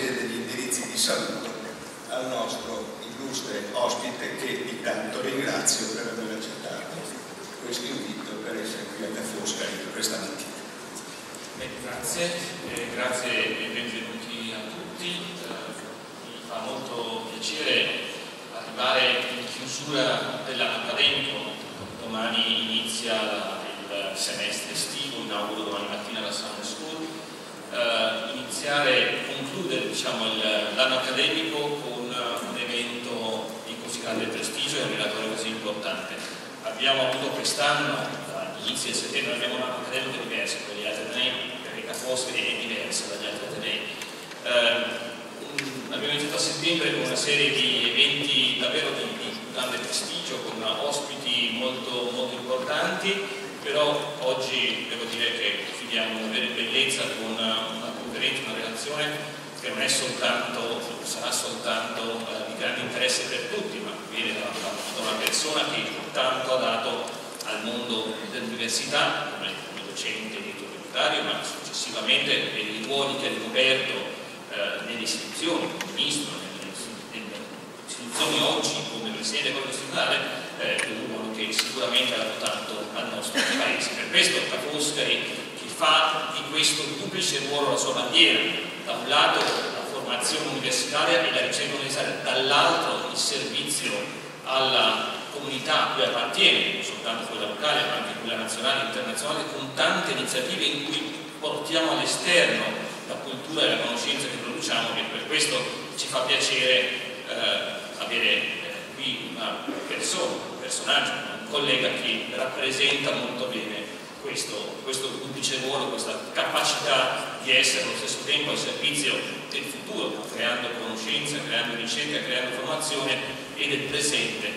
serie degli indirizzi di saluto al nostro illustre ospite, che di tanto ringrazio per aver accettato questo invito per essere qui a Ca' Foscari questa mattina. Grazie e benvenuti a tutti. Mi fa molto piacere arrivare in chiusura dell'anno accademico. Domani inizia il semestre estivo, inauguro domani mattina la Summer School. Concludere l'anno accademico con un evento di così grande prestigio e un relatore così importante. Abbiamo avuto quest'anno, all'inizio di settembre, abbiamo un anno accademico diverso da gli altri atenei, perché Ca' Foscari è diversa dagli altri atenei. Abbiamo iniziato a settembre con una serie di eventi davvero di grande prestigio, con ospiti molto, molto importanti, però oggi devo dire che chiudiamo una vera bellezza con una conferenza, una relazione che non è soltanto, sarà soltanto di grande interesse per tutti, ma viene da una persona che tanto ha dato al mondo dell'università come docente di diritto tributario, ma successivamente per i ruoli che ha ricoperto nelle istituzioni, come ministro, nelle istituzioni oggi come presidente del Corpo Costituzionale, un ruolo che sicuramente ha dato tanto al nostro paese. Per questo Ca' Foscari, che fa di questo duplice ruolo la sua bandiera, da un lato la formazione universitaria e la ricerca universitaria, dall'altro il servizio alla comunità a cui appartiene, non soltanto quella locale ma anche quella nazionale e internazionale, con tante iniziative in cui portiamo all'esterno la cultura e la conoscenza che produciamo, e per questo ci fa piacere avere qui una persona, un personaggio, un collega che rappresenta molto bene questo duplice ruolo, questa capacità di essere allo stesso tempo al servizio del futuro, creando conoscenza, creando ricerca, creando formazione, e del presente,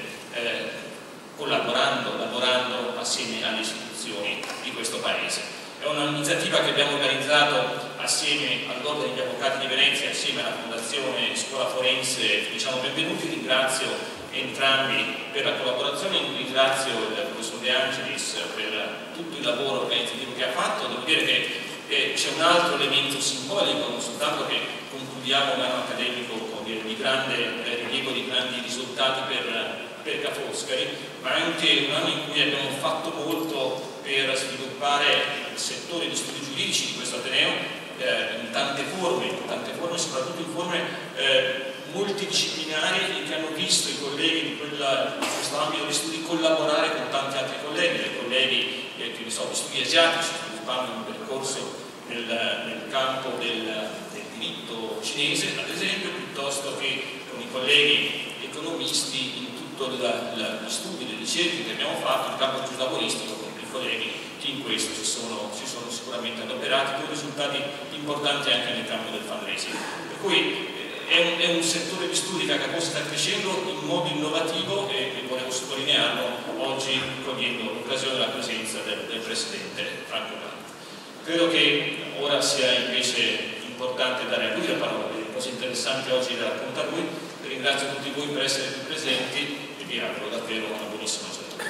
lavorando assieme alle istituzioni di questo Paese. È un'iniziativa che abbiamo organizzato assieme all'Ordine degli Avvocati di Venezia, assieme alla Fondazione Scuola Forense. Diciamo benvenuti, ringrazio entrambi per la collaborazione, ringrazio il professor De Angelis per tutto il lavoro organizzativo che ha fatto. Devo dire che c'è un altro elemento simbolico, non soltanto che concludiamo un anno accademico di grande rilievo, di grandi risultati per Ca' Foscari, ma anche un anno in cui abbiamo fatto molto per sviluppare il settore di studi giuridici di questo Ateneo in tante forme, soprattutto in forme multidisciplinari, che hanno visto i colleghi di questo ambito di studi collaborare con tanti altri colleghi, dei colleghi di studi asiatici, sviluppando un percorso nel campo del diritto cinese, ad esempio, piuttosto che con i colleghi economisti in tutto gli studi, le ricerche che abbiamo fatto nel campo giuslavoristico, con i colleghi che in questo si sono sicuramente adoperati, con risultati importanti anche nel campo del fundraising. Per cui è un settore di studi che a Ca' Foscari sta crescendo in modo innovativo, e volevo sottolinearlo oggi cogliendo l'occasione della presenza del Presidente Franco Landi. Credo che ora sia invece importante dare a lui la parola, le cose interessanti oggi le racconta lui. Ringrazio tutti voi per essere qui presenti e vi auguro davvero una buonissima giornata.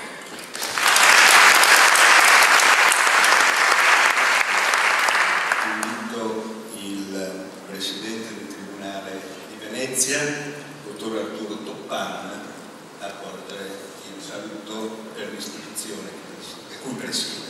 Invito il Presidente del Tribunale di Venezia, dottor Arturo Toppan, a portare il saluto per l'istituzione a cui presiede.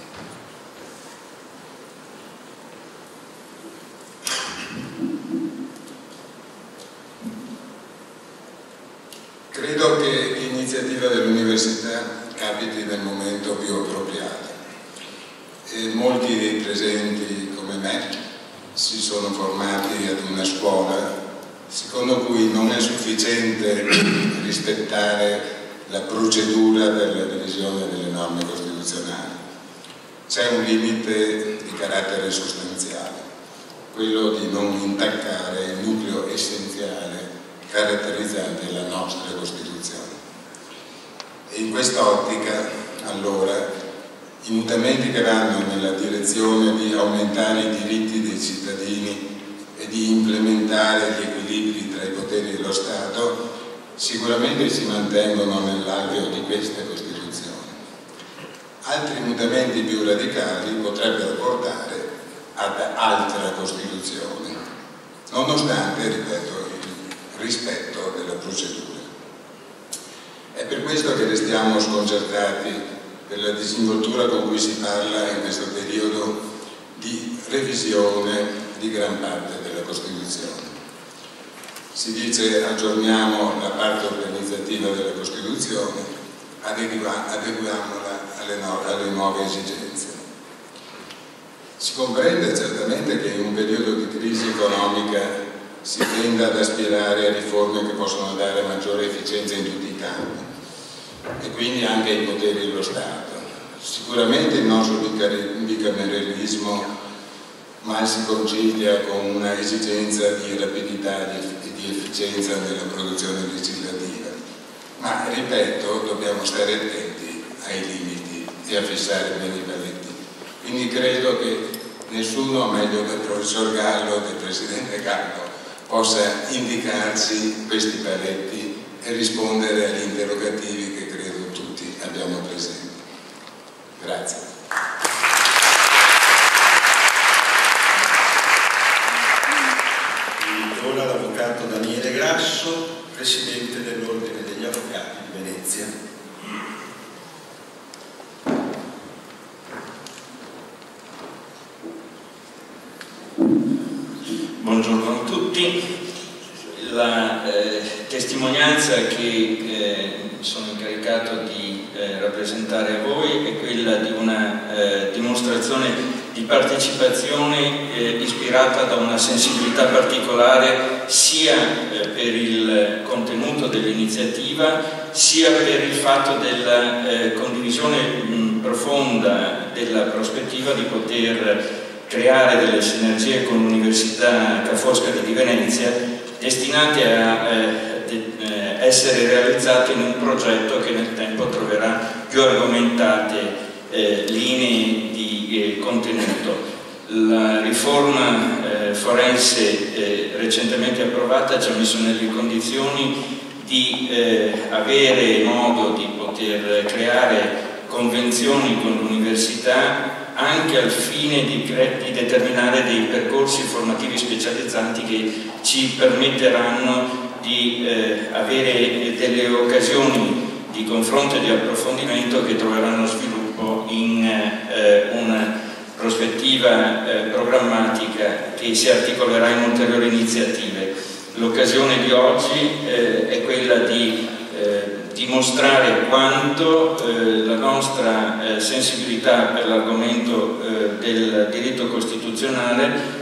Credo che l'iniziativa dell'Università capiti nel momento più appropriato, e molti dei presenti come me si sono formati ad una scuola secondo cui non è sufficiente rispettare la procedura per la revisione delle norme costituzionali. C'è un limite di carattere sostanziale, quello di non intaccare il nucleo essenziale caratterizzante la nostra Costituzione. E in quest'ottica, allora, i mutamenti che vanno nella direzione di aumentare i diritti dei cittadini e di implementare gli equilibri tra i poteri dello Stato sicuramente si mantengono nell'alveo di questa Costituzione. Altri mutamenti più radicali potrebbero portare ad altra Costituzione, nonostante rispetto della procedura. È per questo che restiamo sconcertati per la disinvoltura con cui si parla in questo periodo di revisione di gran parte della Costituzione. Si dice aggiorniamo la parte organizzativa della Costituzione, adeguiamola alle nuove esigenze. Si comprende certamente che in un periodo di crisi economica si tenda ad aspirare a riforme che possono dare maggiore efficienza in tutti i campi e quindi anche ai poteri dello Stato. Sicuramente il nostro bicameralismo mal si concilia con una esigenza di rapidità e di efficienza nella produzione legislativa, ma ripeto, dobbiamo stare attenti ai limiti e a fissare bene i paletti. Quindi credo che nessuno, meglio del professor Gallo, del presidente Gallo, possa indicarci questi paletti e rispondere agli interrogativi che credo tutti abbiamo presenti. Grazie. Ora l'avvocato Daniele Grasso, presidente dell'Ordine degli Avvocati di Venezia. Buongiorno a tutti. La testimonianza che sono incaricato di rappresentare a voi è quella di una dimostrazione di partecipazione ispirata da una sensibilità particolare sia per il contenuto dell'iniziativa sia per il fatto della condivisione profonda della prospettiva di poter creare delle sinergie con l'Università Ca' Foscari di Venezia destinate a essere realizzate in un progetto che nel tempo troverà più argomentate linee di contenuto. La riforma forense recentemente approvata ci ha messo nelle condizioni di avere modo di poter creare convenzioni con l'università anche al fine di determinare dei percorsi formativi specializzanti che ci permetteranno di avere delle occasioni di confronto e di approfondimento che troveranno sviluppo in una prospettiva programmatica che si articolerà in ulteriori iniziative. L'occasione di oggi è quella di dimostrare quanto la nostra sensibilità per l'argomento del diritto costituzionale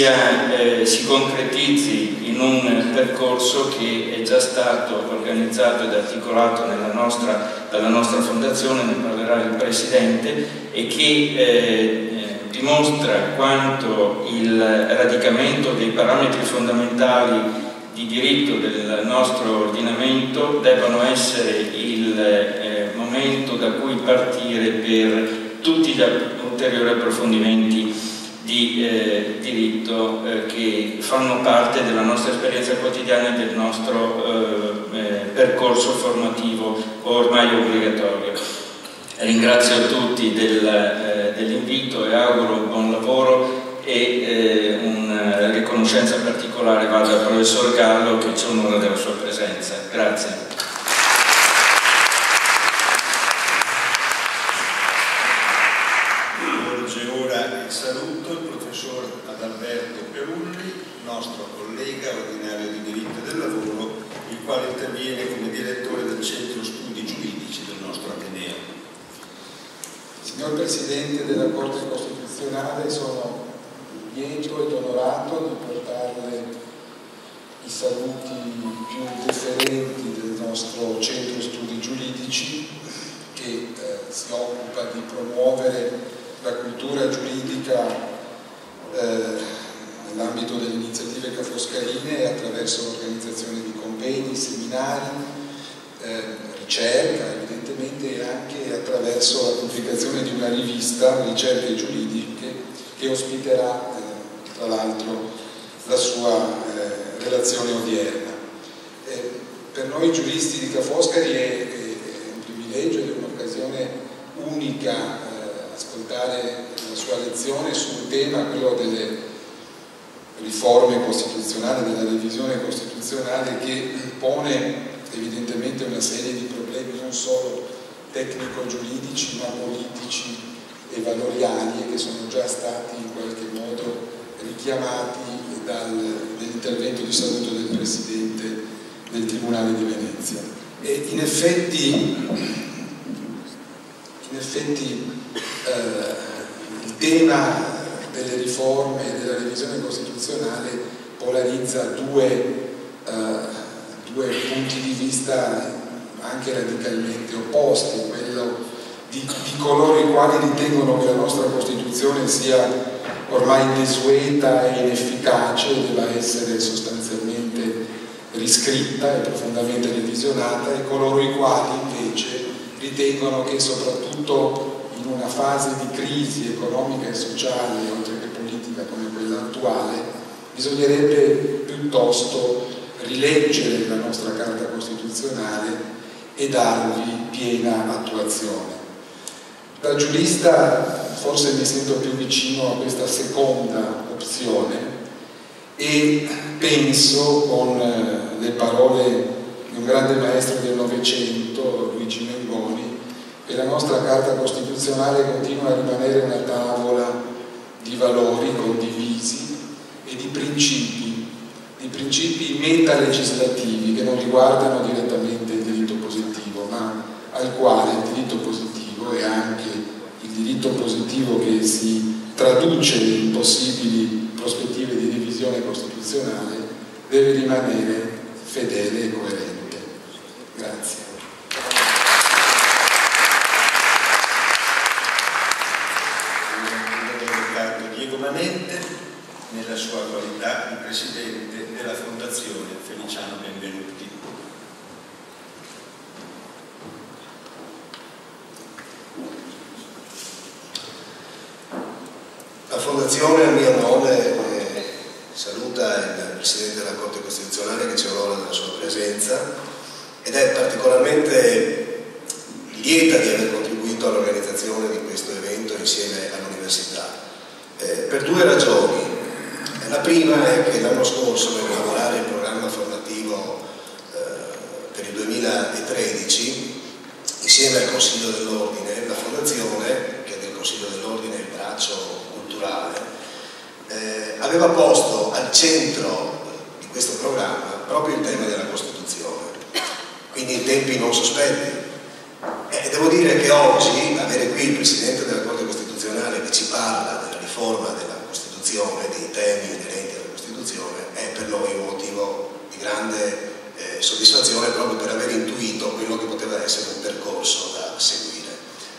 si concretizzi in un percorso che è già stato organizzato ed articolato dalla nostra fondazione, ne parlerà il Presidente, e che dimostra quanto il radicamento dei parametri fondamentali di diritto del nostro ordinamento debbano essere il momento da cui partire per tutti gli ulteriori approfondimenti di diritto che fanno parte della nostra esperienza quotidiana e del nostro percorso formativo ormai obbligatorio. Ringrazio tutti dell'invito e auguro un buon lavoro e una riconoscenza particolare vada al professor Gallo che ci onora della sua presenza. Grazie. Ora il saluto il professor Adalberto Perulli, nostro collega ordinario di diritto del lavoro, il quale interviene come direttore del Centro Studi Giuridici del nostro Ateneo. Signor Presidente della Corte Costituzionale, sono lieto ed onorato di portarle i saluti più deferenti del nostro Centro Studi Giuridici che si occupa di promuovere la cultura giuridica nell'ambito delle iniziative Ca' Foscarine attraverso l'organizzazione di convegni, seminari, ricerca, evidentemente anche attraverso la pubblicazione di una rivista, Ricerche Giuridiche, che ospiterà tra l'altro la sua relazione odierna. Per noi giuristi di Ca' Foscari è un privilegio ed è un'occasione unica ascoltare la sua lezione su un tema, quello delle riforme costituzionali, della revisione costituzionale, che pone evidentemente una serie di problemi non solo tecnico-giuridici ma politici e valoriali, e che sono già stati in qualche modo richiamati dall'intervento di saluto del Presidente del Tribunale di Venezia. E in effetti il tema delle riforme e della revisione costituzionale polarizza due punti di vista anche radicalmente opposti: quello di coloro i quali ritengono che la nostra Costituzione sia ormai desueta e inefficace e debba essere sostanzialmente riscritta e profondamente revisionata, e coloro i quali invece ritengono che soprattutto in una fase di crisi economica e sociale, oltre che politica come quella attuale, bisognerebbe piuttosto rileggere la nostra Carta Costituzionale e darvi piena attuazione. Da giurista forse mi sento più vicino a questa seconda opzione e penso, con le parole di un grande maestro del Novecento, Luigi Mengoni, che la nostra Carta Costituzionale continua a rimanere una tavola di valori condivisi e di principi metalegislativi che non riguardano direttamente il diritto positivo, ma al quale il diritto positivo e anche il diritto positivo che si traduce in possibili prospettive di revisione costituzionale deve rimanere fedele e coerente. Grazie. Diego Manente, nella sua qualità di Presidente della Fondazione Feliciano Benvenuti. La Fondazione, a mio nome, saluta il Presidente della Corte Costituzionale che ci onora della sua presenza ed è particolarmente lieta di aver contribuito all'organizzazione di questo evento insieme all'Università. Per due ragioni. La prima è che l'anno scorso, nell'elaborare il programma formativo per il 2013, insieme al Consiglio dell'Ordine, la Fondazione, che è del Consiglio dell'Ordine il braccio culturale, aveva posto al centro di questo programma proprio il tema della Costituzione, quindi in tempi non sospetti. E devo dire che oggi avere qui il Presidente della Corte Costituzionale che ci parla della riforma della Costituzione, dei temi inerenti alla Costituzione, è per noi un motivo di grande soddisfazione, proprio per aver intuito quello che poteva essere un percorso da seguire.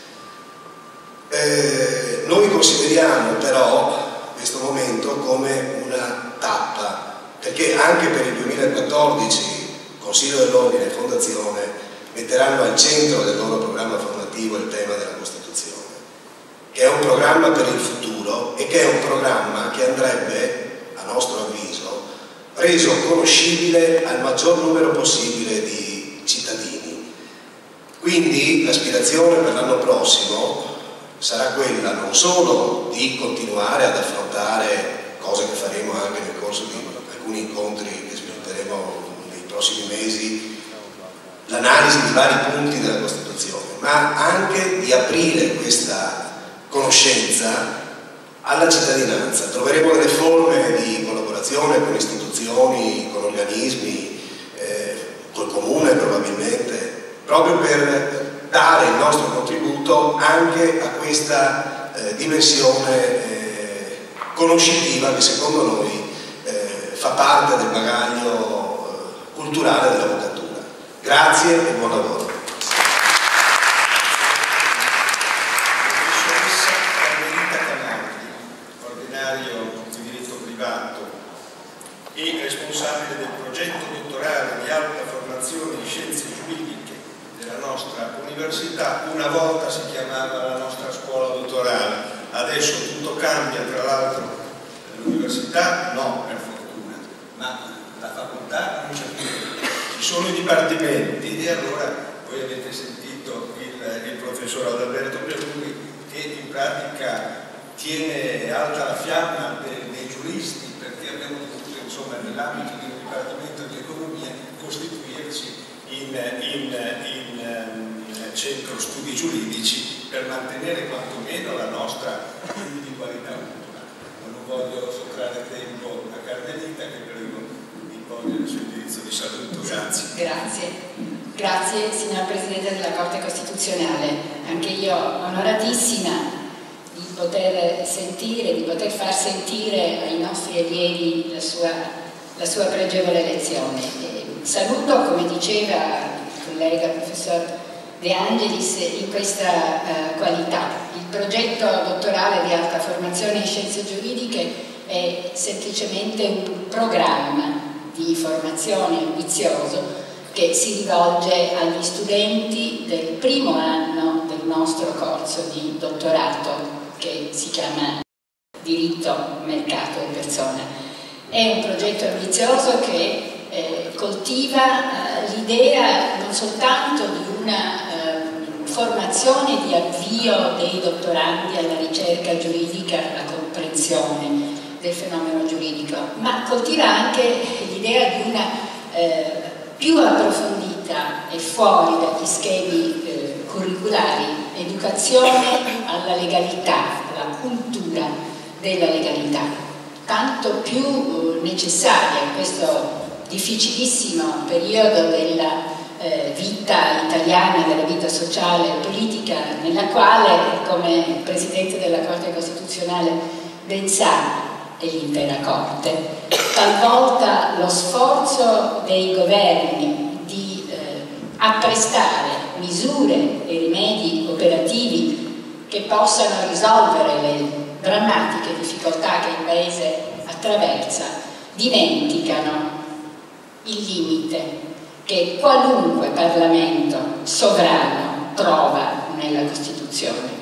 Noi consideriamo però questo momento come una tappa, perché anche per il 2014 Consiglio dell'Ordine e Fondazione metteranno al centro del loro programma formativo il tema della Costituzione, che è un programma per il futuro e che è un programma che andrebbe, a nostro avviso, reso conoscibile al maggior numero possibile di cittadini. Quindi l'aspirazione per l'anno prossimo sarà quella non solo di continuare ad affrontare, cose che faremo anche nel corso di alcuni incontri che svilupperemo nei prossimi mesi, l'analisi di vari punti della Costituzione, ma anche di aprire questa conoscenza alla cittadinanza. Troveremo delle forme di collaborazione con istituzioni, con organismi, col comune probabilmente, proprio per dare il nostro contributo anche a questa dimensione conoscitiva che secondo noi fa parte del bagaglio culturale dell'avvocatura. Grazie e buon lavoro. Professoressa Carmelita Canardi, ordinario di diritto privato e responsabile del progetto dottorale di alta formazione in scienze giuridiche della nostra università. Una volta si chiamava la nostra scuola dottorale, adesso tutto cambia, tra l'altro l'università no, per fortuna, ma la facoltà non c'è più. Ci sono i dipartimenti e allora voi avete sentito il professor Adalberto Perluri che in pratica tiene alta la fiamma dei giuristi, perché abbiamo nell'ambito di un dipartimento di economia, costituirci in centro studi giuridici per mantenere quantomeno la nostra individualità culturale. Non voglio sottrarre tempo a Carmelita, che prego di porgere il suo indirizzo di saluto. Grazie. Grazie signor Presidente della Corte Costituzionale, anche io onoratissima di poter sentire, di poter far sentire ai nostri allievi la sua pregevole lezione. Saluto, come diceva il collega professor De Angelis, in questa qualità. Il progetto dottorale di alta formazione in scienze giuridiche è semplicemente un programma di formazione ambizioso che si rivolge agli studenti del primo anno del nostro corso di dottorato, che si chiama Diritto, Mercato e Persona. È un progetto ambizioso che coltiva l'idea non soltanto di una formazione di avvio dei dottorandi alla ricerca giuridica, alla comprensione del fenomeno giuridico, ma coltiva anche l'idea di una più approfondita e fuori dagli schemi curriculari educazione alla legalità, alla cultura della legalità, tanto più necessaria in questo difficilissimo periodo della vita italiana, della vita sociale e politica, nella quale, come il Presidente della Corte Costituzionale ben sa, e l'intera Corte, talvolta lo sforzo dei governi di apprestare misure e rimedi operativi che possano risolvere le drammatiche difficoltà che il Paese attraversa, dimenticano il limite che qualunque Parlamento sovrano trova nella Costituzione.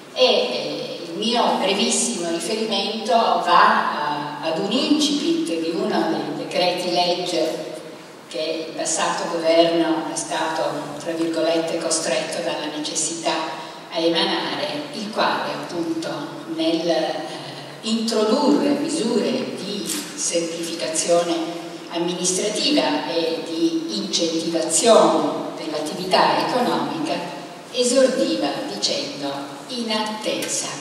Il mio brevissimo riferimento va ad un incipit di uno dei decreti legge che il passato governo è stato, tra virgolette, costretto dalla necessità a emanare, il quale appunto nel introdurre misure di semplificazione amministrativa e di incentivazione dell'attività economica esordiva dicendo: in attesa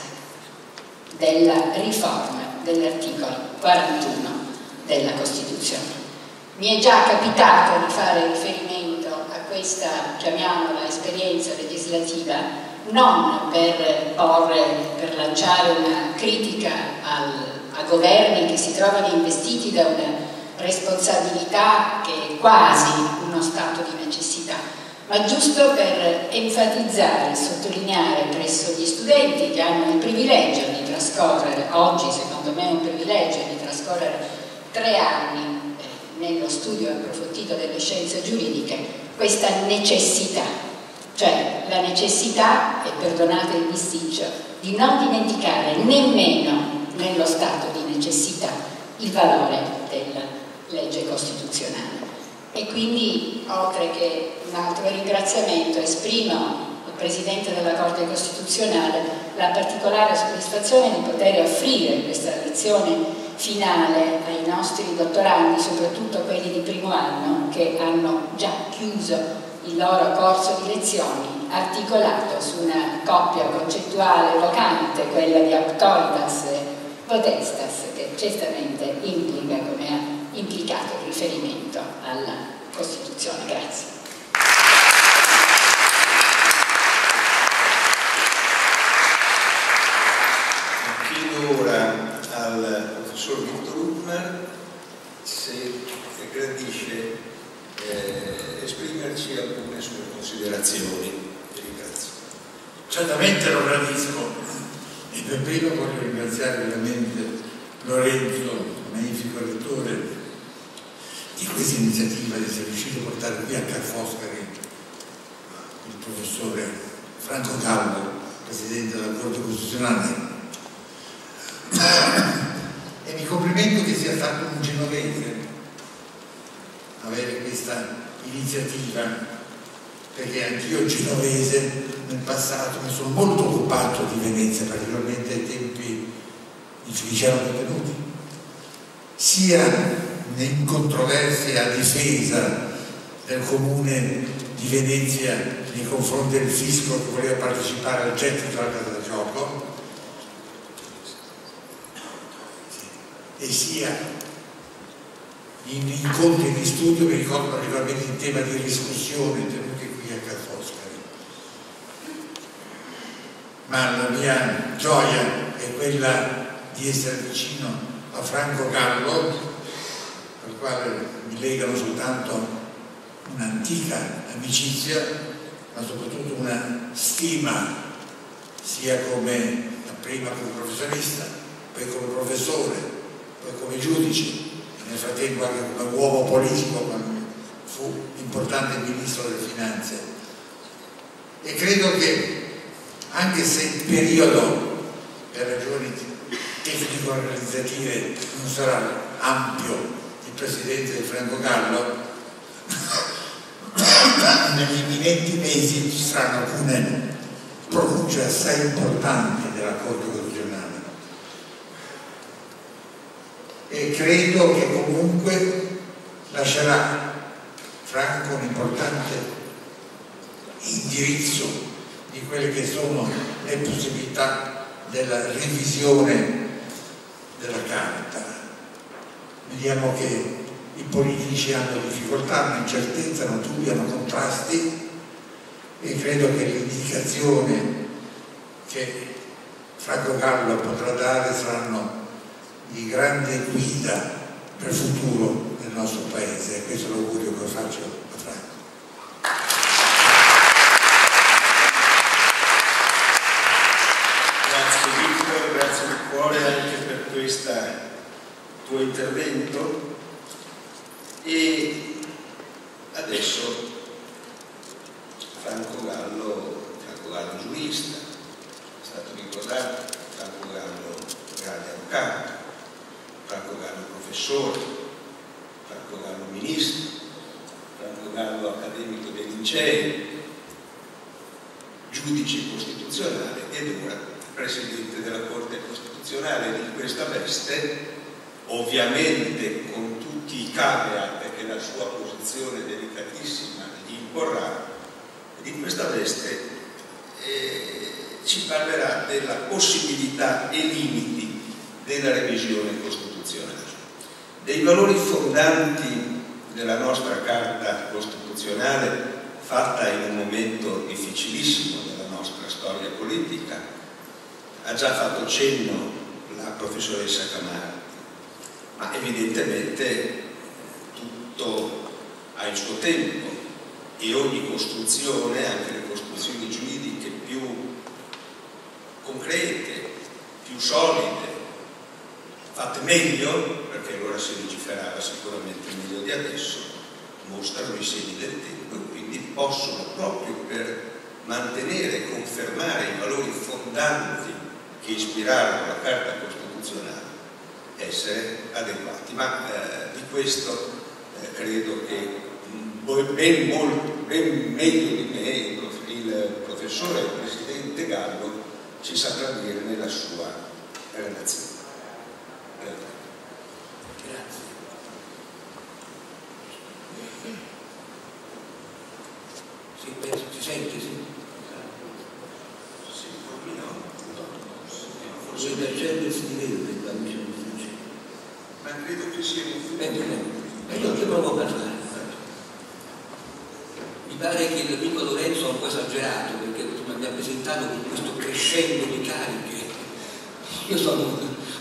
della riforma dell'articolo 41 della Costituzione. Mi è già capitato di fare riferimento a questa, chiamiamola, esperienza legislativa, non per lanciare una critica a governi che si trovano investiti da una responsabilità che è quasi uno stato di necessità, ma giusto per enfatizzare e sottolineare presso gli studenti che hanno il privilegio di trascorrere, oggi secondo me è un privilegio di trascorrere 3 anni nello studio approfondito delle scienze giuridiche, questa necessità, cioè la necessità, e perdonate il bisticcio, di non dimenticare nemmeno nello stato di necessità il valore della legge costituzionale. E quindi, oltre che un altro ringraziamento, esprimo al Presidente della Corte Costituzionale la particolare soddisfazione di poter offrire questa lezione finale ai nostri dottorandi, soprattutto quelli di primo anno che hanno già chiuso il loro corso di lezioni articolato su una coppia concettuale evocante, quella di auctoritas e potestas, che certamente implica, come ha implicato il riferimento alla Costituzione. Grazie. Chiedo ora al professor Victor Hubner se gradisce esprimerci alcune sue considerazioni. Ringrazio. Certamente lo gradisco, e per primo voglio ringraziare veramente Lorenzo, magnifico rettore, di questa iniziativa di essere riuscito a portare qui a Ca' Foscari il professore Franco Calvo, Presidente della Corte Costituzionale, e mi complimento che sia stato un genovese avere questa iniziativa, perché anch'io genovese nel passato mi sono molto occupato di Venezia, particolarmente ai tempi in cui ci siamo venuti, sia un'incontroversia difesa del Comune di Venezia nei confronti del fisco che voleva partecipare al gettito della casa da gioco, e sia in incontri di studio, mi ricordo particolarmente in tema di riscossione tenuti qui a Ca' Foscari. Ma la mia gioia è quella di essere vicino a Franco Gallo, al quale mi legano soltanto un'antica amicizia, ma soprattutto una stima, sia prima come professionista, poi come professore, poi come giudice, e nel frattempo anche come uomo politico quando fu importante ministro delle finanze. E credo che, anche se il periodo per ragioni tecnico-organizzative non sarà ampio di presidenza di Franco Gallo, negli imminenti mesi ci saranno alcune pronunce assai importanti della Corte Costituzionale, e credo che comunque lascerà Franco un importante indirizzo di quelle che sono le possibilità della revisione della Carta. Vediamo che i politici hanno difficoltà, hanno incertezza, hanno dubbi, hanno contrasti, e credo che l'indicazione che Franco Gallo potrà dare saranno di grande guida per il futuro del nostro Paese, e questo è l'augurio che faccio a Franco. Grazie Vittorio, grazie di cuore anche per questo tuo intervento. E adesso Franco Gallo giurista, è stato ricordato, Franco Gallo grande avvocato, Franco Gallo professore, Franco Gallo ministro, Franco Gallo accademico dei licei, giudice costituzionale ed ora presidente della Corte Costituzionale. Di questa veste, ovviamente con tutti i caveat che la sua posizione delicatissima gli imporrà, di questa veste ci parlerà della possibilità e limiti della revisione costituzionale, dei valori fondanti della nostra Carta Costituzionale, fatta in un momento difficilissimo della nostra storia politica. Ha già fatto cenno la professoressa Camardi, ma evidentemente tutto ha il suo tempo, e ogni costruzione, anche le costruzioni giuridiche più concrete, più solide, fatte meglio, perché allora si legiferava sicuramente meglio di adesso, mostrano i segni del tempo, e quindi possono, proprio per mantenere e confermare i valori fondanti che ispirarono la Carta Costituzionale, essere adeguati. Ma di questo credo che ben meglio di me il professore e il presidente Gallo ci saprà dire nella sua relazione. Grazie. Sì, penso si sente, sì. Sì, proprio no. Forse il percello si vede qua, ma credo che sia ma io che provo a parlare. Mi pare che l'amico Lorenzo ha un po' esagerato, perché mi ha presentato con questo crescendo di cariche. Io sono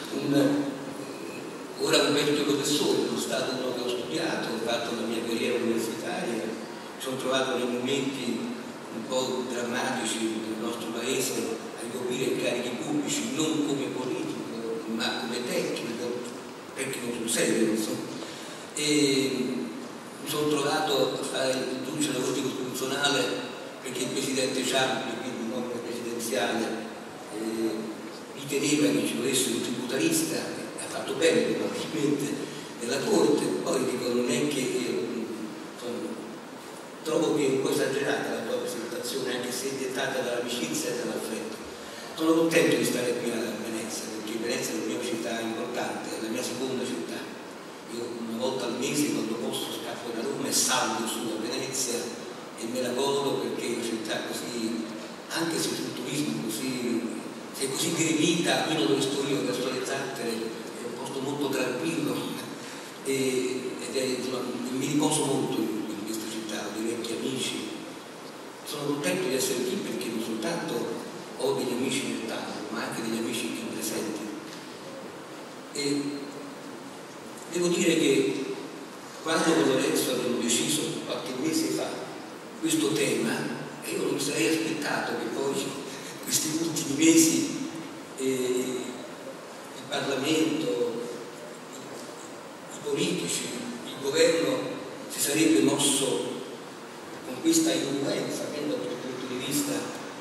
ora un vecchio professore, sono stato uno che ho studiato, ho fatto la mia carriera universitaria, mi sono trovato nei momenti un po' drammatici del nostro paese a ricoprire carichi pubblici, non come politico, ma come tecnico sul serio, insomma. E mi sono trovato a fare il giudice della Corte Costituzionale perché il presidente Ciampi, quindi il nome presidenziale, riteneva che ci dovesse un tributarista, ha fatto bene probabilmente nella Corte. Poi dico, non è che trovo che è un po' esagerata la tua presentazione, anche se è dettata dall'amicizia e dall'affetto. Sono contento di stare qui a Venezia, perché Venezia è la mia città importante, è la mia seconda città. Io una volta al mese, quando posso, scappo da Roma e salgo su a Venezia e me la godo, perché è una città così, anche se sul turismo così, è così gremita, almeno dove sto io, verso le Zattere, è un posto molto tranquillo mi riposo molto in questa città, ho dei vecchi amici, sono contento di essere qui perché non soltanto ho degli amici nel tavolo, ma anche degli amici qui presenti. E devo dire che quando con Lorenzo abbiamo deciso qualche mese fa questo tema, io non mi sarei aspettato che poi questi ultimi mesi il Parlamento, i politici, il governo si sarebbe mosso con questa influenza, almeno dal mio punto di vista,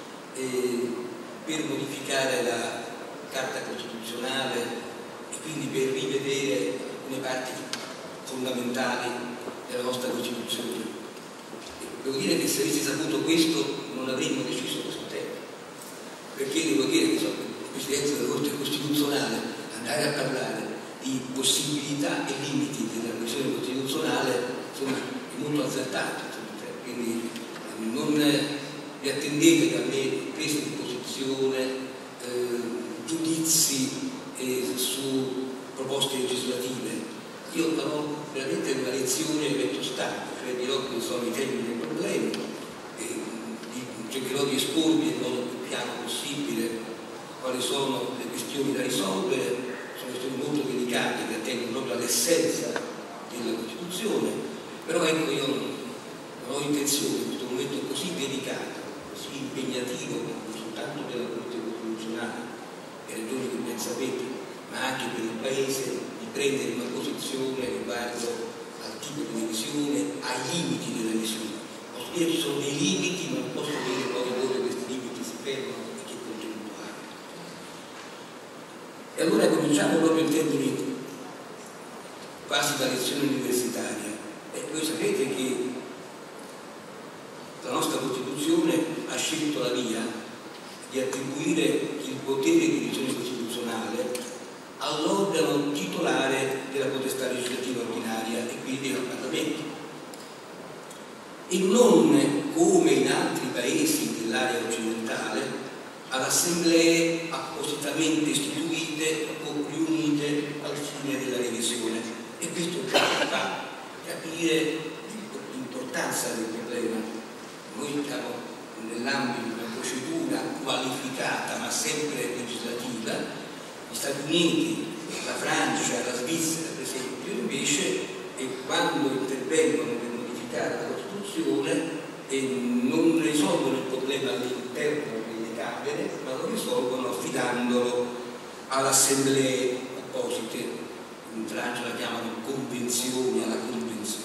per modificare la Carta Costituzionale e quindi per rivedere alcune parti fondamentali della nostra Costituzione. Devo dire che se avessi saputo questo non avremmo deciso questo tema, perché devo dire che il Presidente della Corte Costituzionale andare a parlare di possibilità e limiti della revisione costituzionale insomma, è molto azzardato, quindi non vi attendete da me prese di posizione, giudizi su proposte legislative. Io farò veramente una lezione ben stanco, cioè dirò che sono i temi dei problemi, cercherò di esporvi in modo più chiaro possibile quali sono le questioni da risolvere. Sono questioni molto delicate che attengono proprio all'essenza della Costituzione, però ecco, io non ho intenzione in questo momento così delicato, così impegnativo, non soltanto della Corte Costituzionale, per ragioni che ben sapete, ma anche per il Paese, di prendere una posizione riguardo al tipo di revisione, ai limiti della revisione. Posso dire che ci sono dei limiti, ma non posso dire poi dove questi limiti si fermano e che contenuto hanno. E allora cominciamo proprio in termini quasi da lezione universitaria. Voi sapete che la nostra Costituzione ha scelto la via di attribuire il potere di revisione costituzionale all'organo titolare della potestà legislativa ordinaria e quindi al Parlamento, e non come in altri paesi dell'area occidentale ad assemblee appositamente istituite o riunite al fine della revisione. E questo fa capire l'importanza del problema. Noi siamo nell'ambito di una procedura qualificata ma sempre legislativa. Gli Stati Uniti, la Francia, la Svizzera per esempio invece quando intervengono per modificare la Costituzione non risolvono il problema all'interno delle Camere, ma lo risolvono affidandolo alle assemblee apposite. In Francia la chiamano convenzioni, alla convenzione.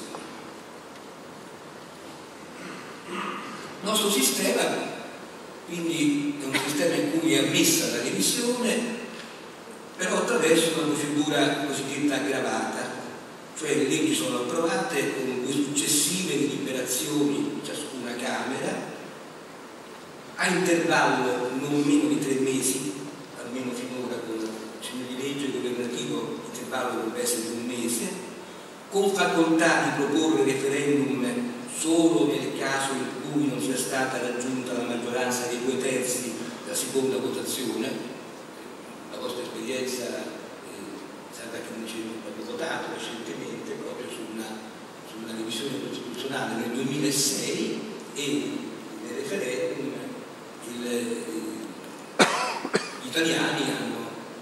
Il nostro sistema quindi è un sistema in cui è ammessa la revisione, però attraverso una procedura cosiddetta aggravata, cioè le leggi sono approvate con due successive deliberazioni di ciascuna Camera a intervallo non meno di 3 mesi, almeno finora con il disegno di legge governativo l'intervallo dovrebbe essere di 1 mese, con facoltà di proporre referendum solo nel caso in cui non sia stata raggiunta la maggioranza dei 2/3 della seconda votazione. La vostra esperienza sarà che invece abbiamo votato recentemente proprio su una revisione costituzionale nel 2006 e nel referendum gli italiani hanno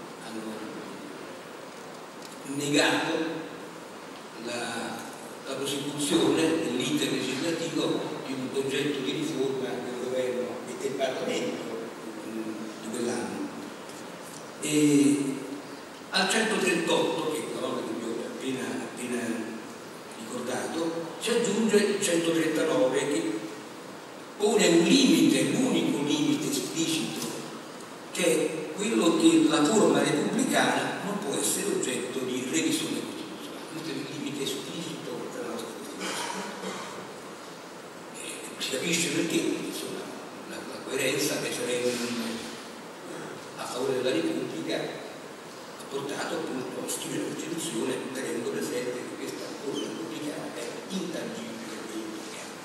negato la prosecuzione dell'iter legislativo di un progetto di riforma del governo e del Parlamento di quell'anno. E al 138, che è la parola che vi ho appena ricordato, si aggiunge il 139 che pone un limite, l'unico limite esplicito, che è quello che la forma repubblicana non può essere oggetto di revisione costituzionale. Questo è il limite esplicito della nostra Costituzione. Si capisce perché, insomma, la coerenza referendum a favore della Repubblica ha portato appunto a scrivere la Costituzione tenendo presente che questa riforma repubblicana è intangibile e immutabile.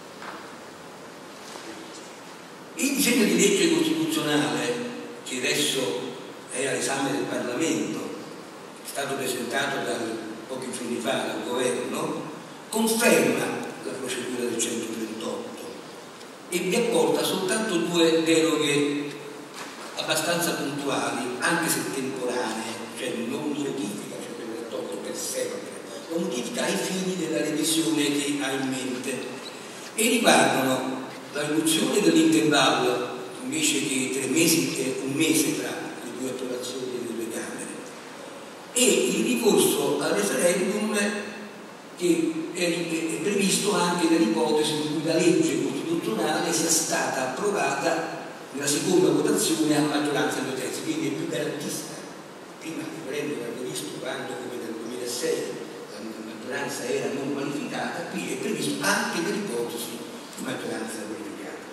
Il disegno di legge costituzionale che adesso è all'esame del Parlamento, è stato presentato pochi giorni fa dal governo, conferma la procedura del 138 e vi apporta soltanto 2 deroghe abbastanza puntuali, anche se temporanee, cioè non modifica, cioè quello che è tolto per sempre, lo modifica ai fini della revisione che ha in mente, e riguardano la riduzione dell'intervallo invece che 3 mesi e 1 mese tra le 2 approvazioni delle 2 Camere, e il ricorso al referendum che è previsto anche nell'ipotesi in cui la legge costituzionale sia stata approvata nella seconda votazione a maggioranza di 2/3, quindi è più garantista. Prima il referendum era previsto quando, come nel 2006, la maggioranza era non qualificata, qui è previsto anche nell'ipotesi di maggioranza qualificata.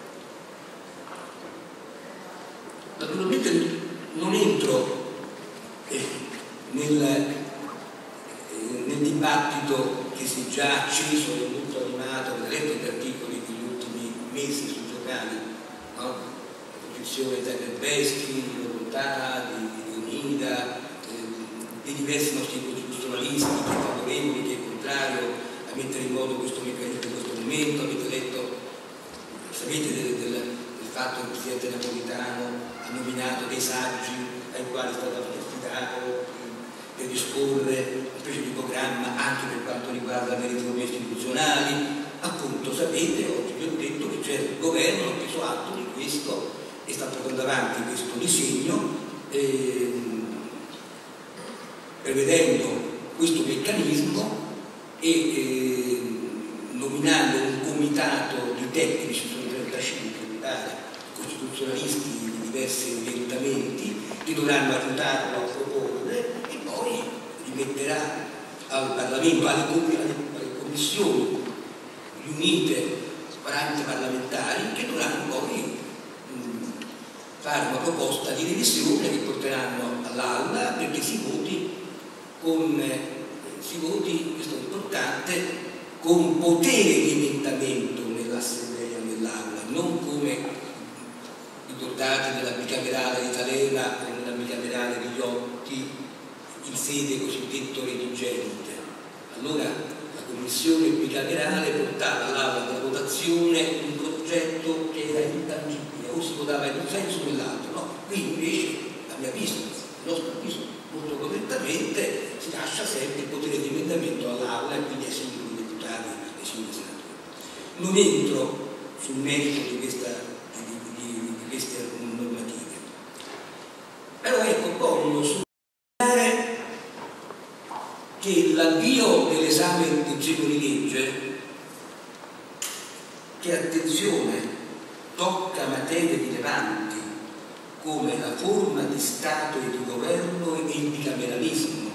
Naturalmente non entro nel dibattito che si è già acceso e molto animato, avete letto gli articoli degli ultimi mesi sui giornali, no? La posizione Zagrebeschi, di Volontà, di Unida, di diversi nostri costituzionalisti, che è favorevole, che è contrario a mettere in moto questo meccanismo in questo momento. Avete letto, sapete del fatto che il Presidente Napolitano ha nominato dei saggi ai quali è stato affidato per disporre una specie di programma anche per quanto riguarda le riforme istituzionali. Appunto, sapete, oggi vi ho detto che c'è il governo ha preso atto di questo e sta portando avanti questo disegno, prevedendo questo meccanismo e nominando un comitato di tecnici, sono 35 in Italia, costituzionalisti di diversi orientamenti, che dovranno aiutarlo a proporre, e poi rimetterà al Parlamento, alle commissioni riunite 40 parlamentari, che dovranno poi fare una proposta di revisione che porteranno all'Aula perché si voti, questo è importante, con potere di emendamento nell'Assemblea, nell'Aula, non come ricordate nella bicamerale di Talena o nella bicamerale di Iotti in sede cosiddetto redigente. Allora la commissione bicamerale portava all'Aula della votazione un progetto che era intangibile, o si votava in un senso o nell'altro, no? Qui invece, a mio avviso, il nostro avviso molto correttamente, si lascia sempre il potere di emendamento all'Aula e quindi ai singoli deputati e ai singoli senatori. Non entro sul merito di queste normative, però ecco, voglio sottolineare che l'avvio dell'esame del disegno di legge, che attenzione tocca materie rilevanti come la forma di Stato e di governo e il bicameralismo,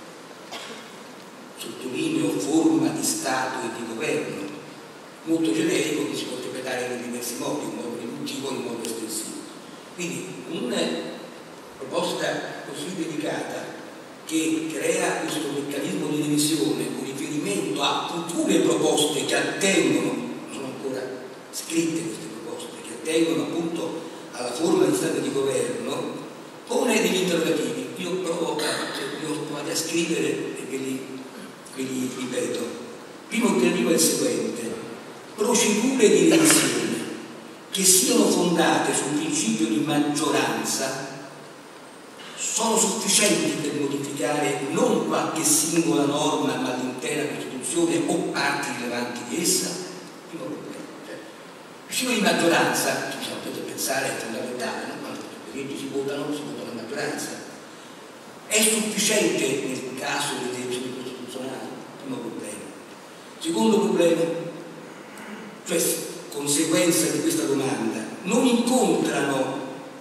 sottolineo forma di Stato e di governo, molto generico che si può interpretare in diversi modi, in modo riduttivo e in modo estensivo. Quindi una proposta così delicata che crea questo meccanismo di revisione con riferimento a future proposte che attengono, non sono ancora scritte queste proposte, che attengono appunto alla forma di Stato e di governo, pone degli interrogativi. Io provo a scrivere e ve li ripeto. Primo interrogativo è il seguente: procedure di revisione che siano fondate sul principio di maggioranza sono sufficienti per modificare non qualche singola norma ma l'intera Costituzione o parti rilevanti di essa? Primo problema. Cioè, il principio di maggioranza, possiamo pensare, è fondamentale, no? Quando le leggi si votano a maggioranza. È sufficiente nel caso delle elezioni costituzionali? Primo problema. Secondo problema, cioè conseguenza di questa domanda, non incontrano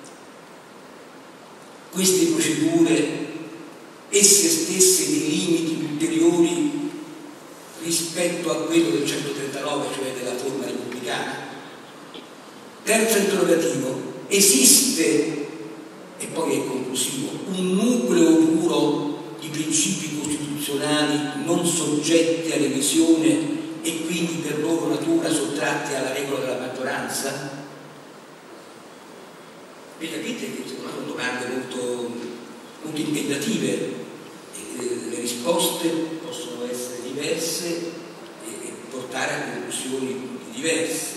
queste procedure esse stesse dei limiti ulteriori rispetto a quello del 139, cioè della forma repubblicana? Terzo interrogativo: esiste, e poi è conclusivo, un nucleo duro di principi costituzionali costituzionali non soggette a revisione e quindi per loro natura sottratti alla regola della maggioranza? Vi capite che secondo me sono domande molto, molto impegnative, le risposte possono essere diverse e portare a conclusioni diverse.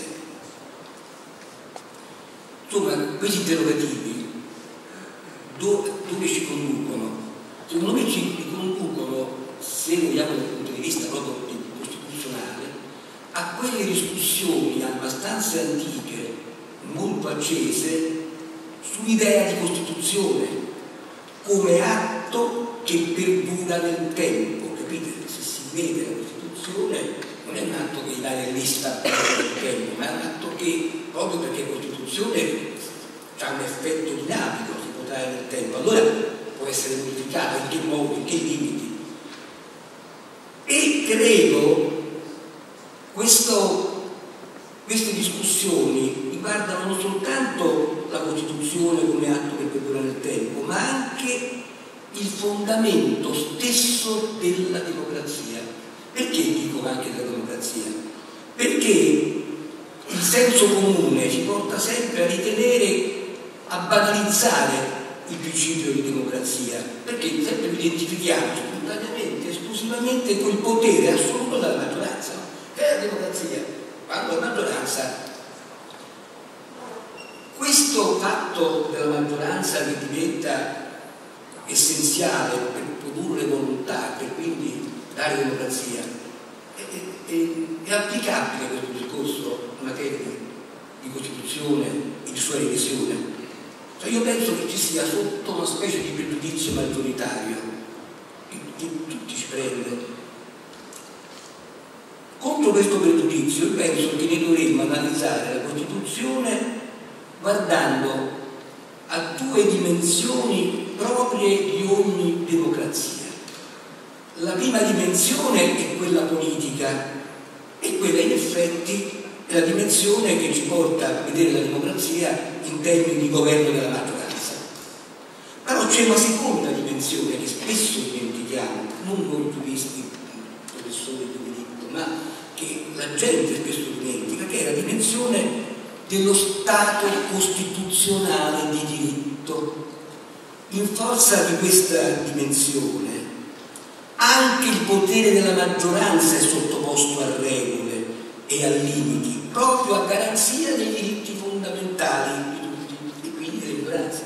Insomma, questi interrogativi dove ci conducono? Secondo me ci conducono, se vogliamo dal punto di vista proprio costituzionale, a quelle discussioni abbastanza antiche, molto accese, sull'idea di Costituzione come atto che perdura nel tempo, capite? Se si vede la Costituzione non è un atto che va nell'ista nel tempo, ma è un atto che, proprio perché Costituzione ha un effetto dinamico, si può trarre nel tempo, allora può essere modificato, in che modo, in che limiti. E credo queste discussioni riguardano non soltanto la Costituzione come atto che perdura nel tempo, ma anche il fondamento stesso della democrazia. Perché dico anche della democrazia? Perché il senso comune ci porta sempre a ritenere, a banalizzare il principio di democrazia, perché sempre lo identifichiamo spontaneamente, esclusivamente col potere assoluto della maggioranza. Che è la democrazia? Quando la maggioranza, questo fatto della maggioranza che diventa essenziale per produrre volontà, per quindi dare democrazia, è applicabile questo discorso in materia di Costituzione e di sua revisione. Cioè io penso che ci sia sotto una specie di pregiudizio maggioritario che tutti ci prende. Contro questo pregiudizio io penso che noi dovremmo analizzare la Costituzione guardando a due dimensioni proprie di ogni democrazia. La prima dimensione è quella politica, e quella in effetti è la dimensione che ci porta a vedere la democrazia in termini di governo della maggioranza. Però c'è una seconda dimensione che spesso dimentichiamo, non noi giuristi, professori di diritto, ma che la gente spesso dimentica, che è la dimensione dello Stato costituzionale di diritto. In forza di questa dimensione anche il potere della maggioranza è sottoposto a regole e a limiti, proprio a garanzia dei diritti fondamentali di tutti e quindi delle minoranze.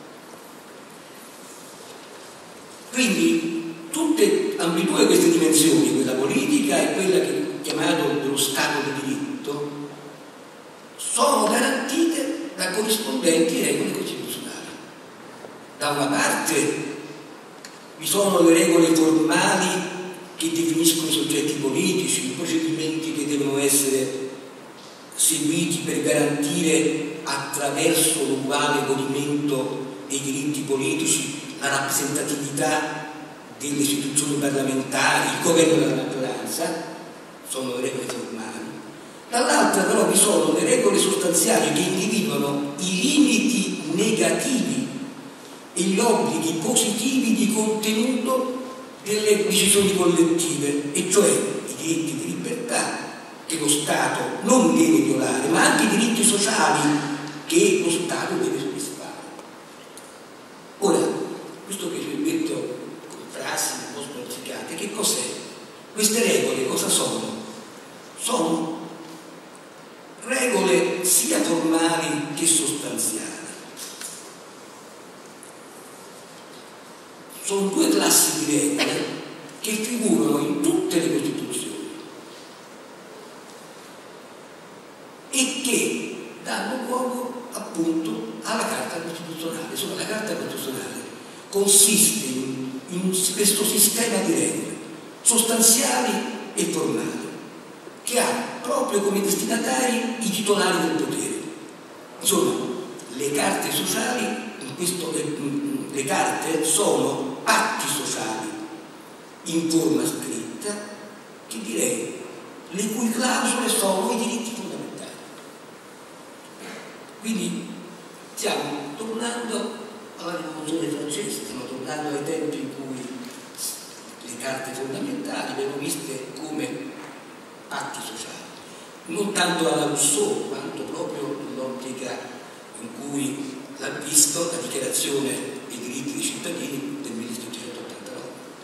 Quindi ambedue queste dimensioni, quella politica e quella che è chiamata dello Stato di diritto, sono garantite da corrispondenti regole costituzionali. Da una parte vi sono le regole formali che definiscono i soggetti politici, i procedimenti che devono essere seguiti per garantire attraverso l'uguale godimento dei diritti politici la rappresentatività delle istituzioni parlamentari, il governo della maggioranza, sono le regole formali. Dall'altra però vi sono le regole sostanziali che individuano i limiti negativi e gli obblighi positivi di contenuto delle decisioni collettive, e cioè i diritti di libertà che lo Stato non deve violare, ma anche i diritti sociali che lo Stato deve soddisfare. Ora, questo che vi ho detto con frasi un po' sprozzicate, che cos'è? Queste regole cosa sono? Sono regole sia formali che sostanziali. Sono due classi di regole che figurano in tutte le Costituzioni e che danno luogo appunto alla Carta Costituzionale. Insomma, la Carta Costituzionale consiste in questo sistema di regole sostanziali e formali che ha proprio come destinatari i titolari del potere. Insomma, le carte sociali, le carte sono patti sociali in forma scritta, che direi le cui clausole sono i diritti fondamentali. Quindi stiamo tornando alla rivoluzione francese, stiamo tornando ai tempi in cui le carte fondamentali vengono viste come patti sociali, non tanto alla Rousseau quanto proprio nell'ottica in cui l'ha visto la dichiarazione dei diritti dei cittadini del 1789.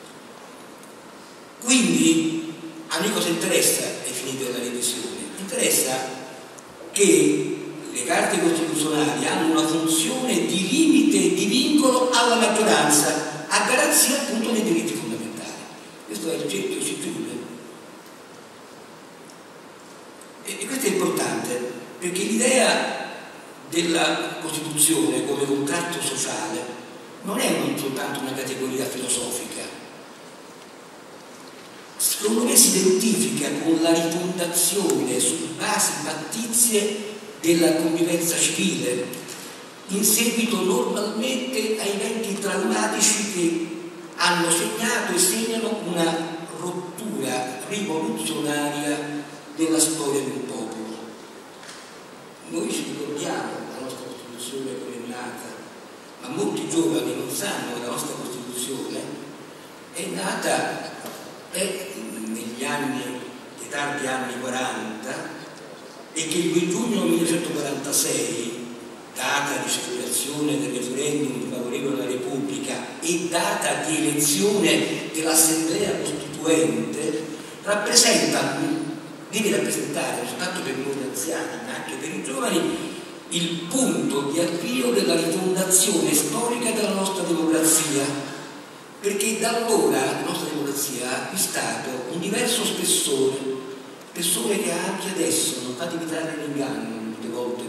Quindi a noi cosa interessa ai fini della revisione? Interessa che le carte costituzionali hanno una funzione di limite e di vincolo alla maggioranza, a garanzia appunto dei diritti fondamentali. Questo è il cerchio, si chiude. E questo è importante, perché l'idea della Costituzione come contratto sociale non è soltanto una categoria filosofica. Secondo me si identifica con la rifondazione su basi pattizie della convivenza civile, in seguito normalmente a eventi traumatici che hanno segnato e segnano una rottura rivoluzionaria della storia di un popolo. Noi ci ricordiamo la nostra Costituzione come è nata, ma molti giovani non sanno che la nostra Costituzione è nata negli anni, nei tardi anni 40, e che il 2 giugno 1946, data di celebrazione del referendum favorevole alla Repubblica e data di elezione dell'Assemblea Costituente, deve rappresentare, non soltanto per noi anziani, ma anche per i giovani, il punto di avvio della rifondazione storica della nostra democrazia, perché da allora la nostra democrazia ha acquistato un diverso spessore che anche adesso non fate evitare l'inganno molte volte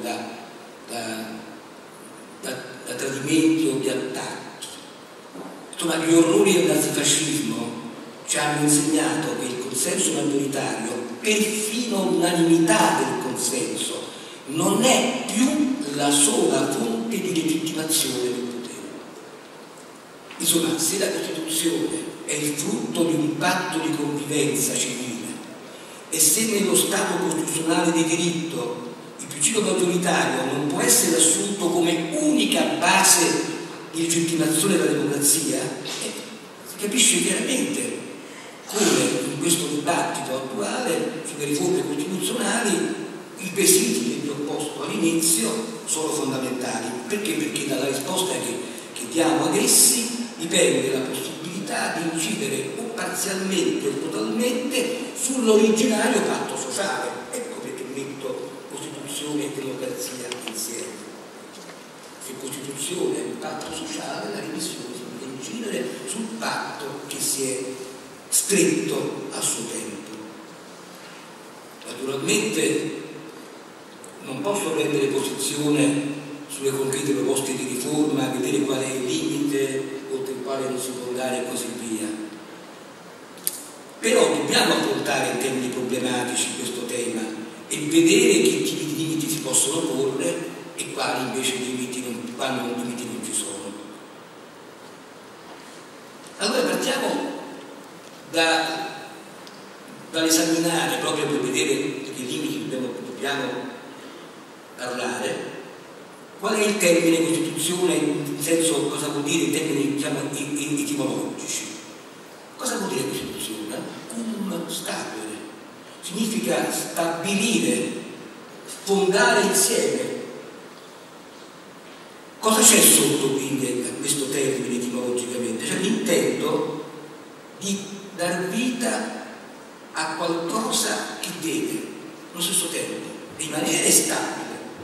da tradimenti o di attacchi. Insomma, gli orrori del nazifascismo ci hanno insegnato che il consenso maggioritario, perfino l'unanimità del consenso, non è più la sola fonte di legittimazione del potere. Insomma, se la Costituzione è il frutto di un patto di convivenza civile e se nello Stato costituzionale di diritto il principio maggioritario non può essere assunto come unica base di legittimazione della democrazia, si capisce chiaramente come in questo dibattito attuale sulle riforme costituzionali i quesiti che vi ho posto all'inizio sono fondamentali. Perché? Perché dalla risposta che diamo ad essi dipende la possibilità di incidere o parzialmente o totalmente sull'originario patto sociale. Ecco perché metto Costituzione e democrazia insieme. Se Costituzione è un patto sociale, la revisione si deve incidere sul patto che si è stretto a suo tempo. Naturalmente non posso prendere posizione sulle concrete proposte di riforma, vedere qual è il limite oltre il quale non si può andare e così via. Però dobbiamo affrontare in termini problematici questo tema e vedere che tipi di limiti si possono porre e quali invece quando limiti non ci sono. Allora partiamo dall'esaminare, proprio per vedere di che limiti dobbiamo parlare, qual è il termine Costituzione, in senso cosa vuol dire in termini etimologici. Cosa vuol dire Costituzione? Cum stabilire, significa stabilire, fondare insieme. Cosa c'è sotto quindi a questo termine etimologicamente? Cioè l'intento di dar vita a qualcosa che deve, allo stesso tempo, rimanere stabile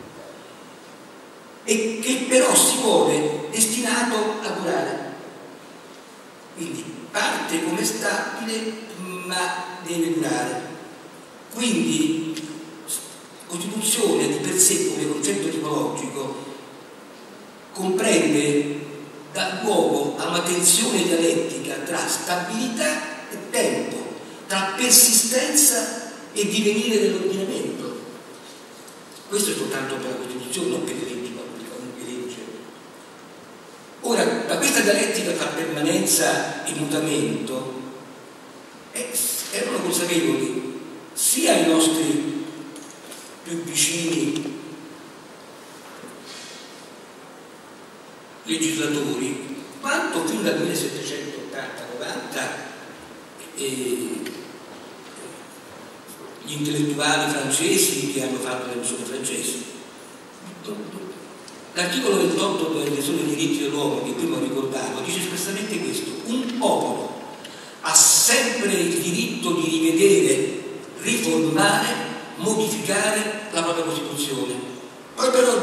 e che però si vuole destinato a durare. Quindi parte come stabile ma deve durare. Quindi Costituzione di per sé come concetto etimologico comprende, dà luogo a una tensione dialettica tra stabilità e tempo, tra persistenza e divenire dell'ordinamento. Questo è soltanto per la Costituzione, non per le leggi, ma per qualunque legge. Ora, da questa dialettica tra permanenza e mutamento erano consapevoli sia i nostri più vicini legislatori, quanto fin dal 1780-90 gli intellettuali francesi che hanno fatto la rivoluzione francese. L'articolo 28 della Dichiarazione dei diritti dell'uomo, che prima ho ricordato, dice espressamente questo: un popolo ha sempre il diritto di rivedere, riformare, modificare la propria Costituzione. Poi però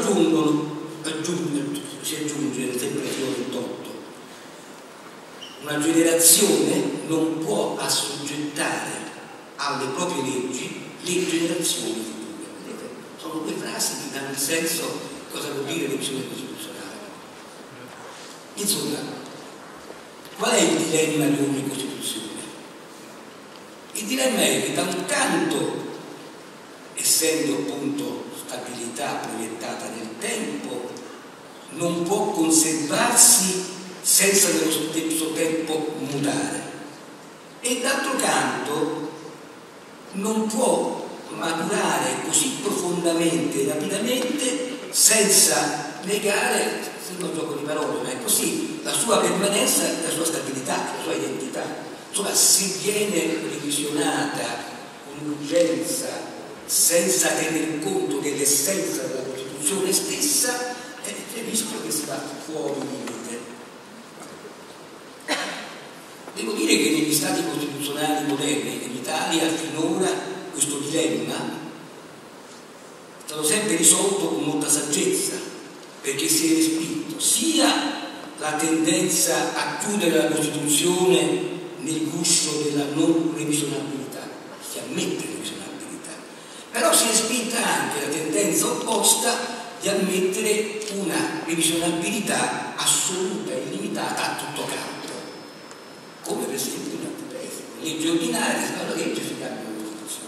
si aggiunge sempre l'articolo 28: una generazione non può assoggettare alle proprie leggi le generazioni future. Vedete? Sono due frasi che danno il senso cosa vuol dire revisione costituzionale. Insomma, qual è il dilemma di ogni Costituzione? Il dilemma è che da un canto, essendo appunto stabilità proiettata nel tempo, non può conservarsi senza nello stesso tempo mutare, e d'altro canto non può maturare così profondamente e rapidamente senza negare, sembra un gioco di parole, ma è così, la sua permanenza, la sua stabilità, la sua identità. Insomma, se viene revisionata con urgenza senza tenere conto dell'essenza della Costituzione stessa, c'è il rischio che si va fuori limite. Devo dire che negli stati costituzionali moderni, in Italia finora, questo dilemma è stato sempre risolto con molta saggezza, perché si è respinto sia la tendenza a chiudere la Costituzione nel guscio della non revisionabilità, si ammette la revisionabilità, però si è spinta anche la tendenza opposta di ammettere una revisionabilità assoluta e illimitata a tutto campo, come per esempio in altri paesi. Legge ordinaria, si fa la legge, si cambia la Costituzione.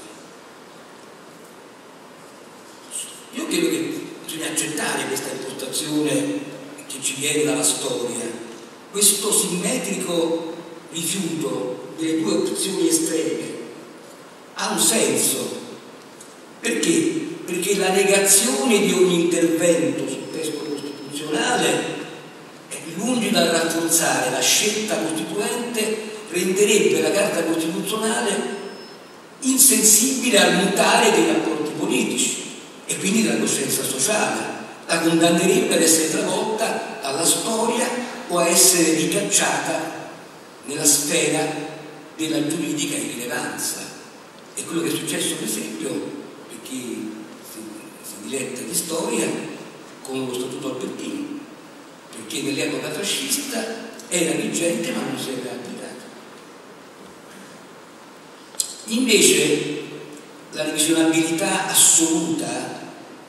Io credo che bisogna accettare questa impostazione che ci viene dalla storia, questo simmetrico rifiuto delle due opzioni estreme ha un senso. Perché? Perché la negazione di ogni intervento sul testo costituzionale, lungi dal rafforzare la scelta costituente, renderebbe la Carta Costituzionale insensibile al mutare dei rapporti politici e quindi della coscienza sociale, la condannerebbe ad essere travolta dalla storia o a essere ricacciata nella sfera della giuridica irrilevanza. E quello che è successo, per esempio, per chi si diletta di storia, con lo Statuto Albertino, perché nell'epoca fascista era vigente ma non si era applicato. Invece la revisionabilità assoluta,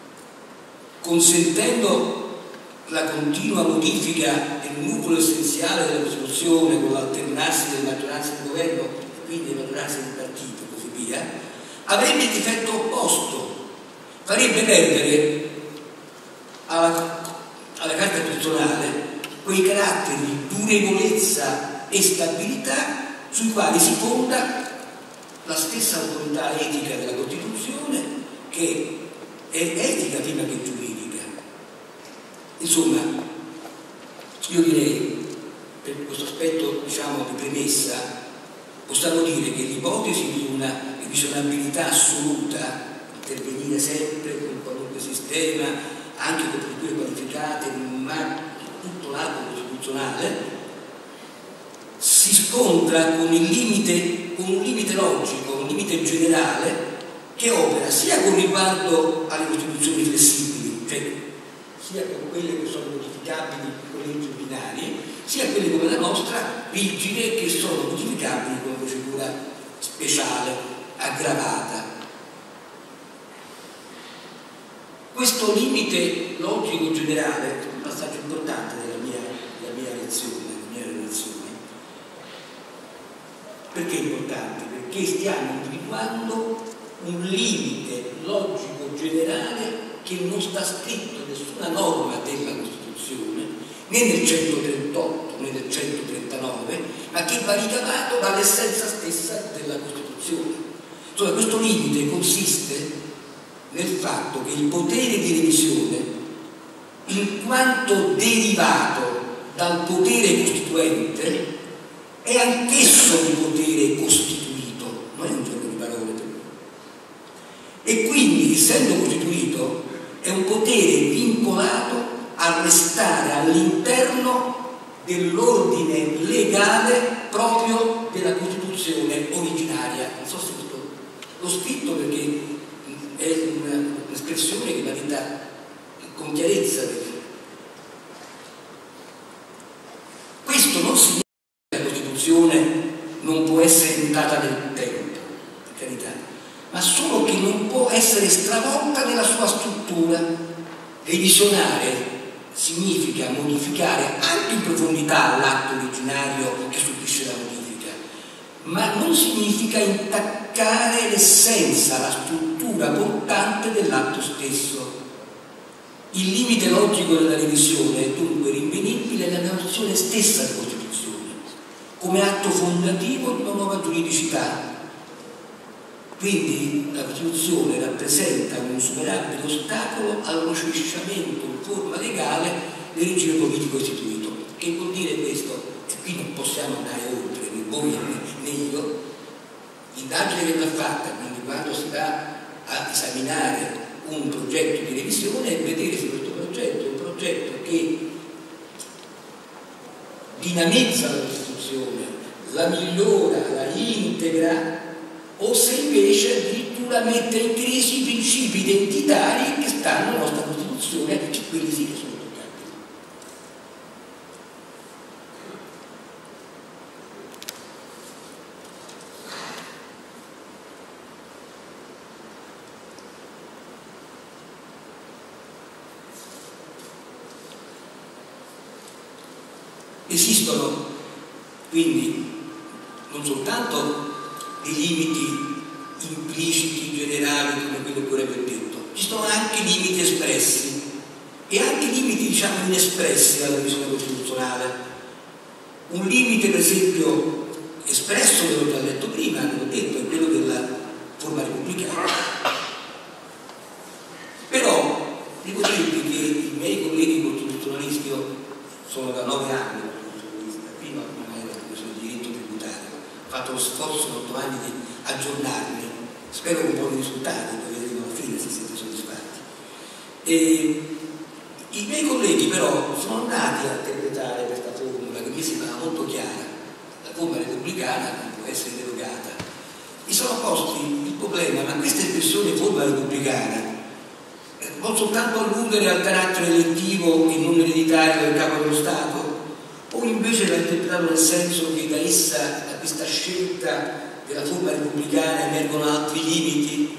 consentendo la continua modifica del nucleo essenziale della Costituzione con l'alternarsi delle maggioranze del governo e quindi delle maggioranze del partito e così via, avrebbe il difetto opposto, farebbe perdere alla Carta Costituzionale quei caratteri di durevolezza e stabilità sui quali si fonda la stessa autorità etica della Costituzione, che è etica prima che giuridica. Insomma, io direi, per questo aspetto diciamo di premessa, possiamo dire che l'ipotesi di una revisionabilità assoluta, intervenire sempre con qualunque sistema, anche con procedure qualificate, ma tutto l'arco costituzionale, si scontra con un limite logico, un limite generale che opera sia con riguardo alle costituzioni flessibili, cioè sia con quelle che sono modificabili con leggi ordinarie, sia quelle come la nostra, rigide, che sono modificabili con procedura speciale, aggravata. Questo limite logico generale è un passaggio importante della mia lezione, della mia relazione. Perché è importante? Perché stiamo individuando un limite logico generale che non sta scritto in nessuna norma della Costituzione, né nel 138 né nel 139, ma che va ricavato dall'essenza stessa della Costituzione. Insomma, questo limite consiste nel fatto che il potere di revisione, in quanto derivato dal potere costituente, è anch'esso un potere costituito, non è un gioco di parole. E quindi, essendo costituito, è un potere vincolato a restare all'interno dell'ordine legale proprio della Costituzione originaria. Non so se l'ho scritto perché è un'espressione che va detta con chiarezza. Questo non significa che la Costituzione non può essere mutata nel tempo, per carità, ma solo che non può essere stravolta nella sua struttura. Revisionare significa modificare anche in profondità l'atto originario che subisce la modifica, ma non significa intaccare l'essenza, la struttura portante dell'atto stesso. Il limite logico della revisione è dunque rinvenibile nella nozione stessa di Costituzione, come atto fondativo di una nuova giuridicità. Quindi la Costituzione rappresenta un insuperabile ostacolo al processamento in forma legale del regime politico istituito. Che vuol dire questo? E qui non possiamo andare oltre, né voi né io. L'indagine che va fatta, quindi quando si va a esaminare un progetto di revisione, è vedere se questo progetto è un progetto che dinamizza la Costituzione, la migliora, la integra, o se invece addirittura mette in crisi i principi identitari che stanno nella nostra Costituzione, che quelli sì che sono toccati. Esistono quindi non soltanto dei limiti impliciti, generali, come quello che ora vi ho detto, ci sono anche limiti espressi e anche limiti, diciamo, inespressi dalla visione costituzionale. Un limite, per esempio, espresso, che l'ho già letto prima, che ho detto, è quello della forma repubblicana. Però devo dirvi che i miei colleghi costituzionalisti, io sono da 9 anni costituzionalista, prima magari la commissione di diritto tributario, ho fatto lo sforzo in 8 anni di aggiornarmi, spero un po' di risultati, poi vedremo alla fine se siete soddisfatti. E i miei colleghi però sono andati a interpretare questa formula che mi sembrava molto chiara, la forma repubblicana non può essere derogata. Mi sono posti il problema, ma questa espressione forma repubblicana può soltanto alludere al carattere elettivo e non ereditario del capo dello Stato, o invece la interpretare nel senso che da essa, da questa scelta della forma repubblicana, emergono altri limiti,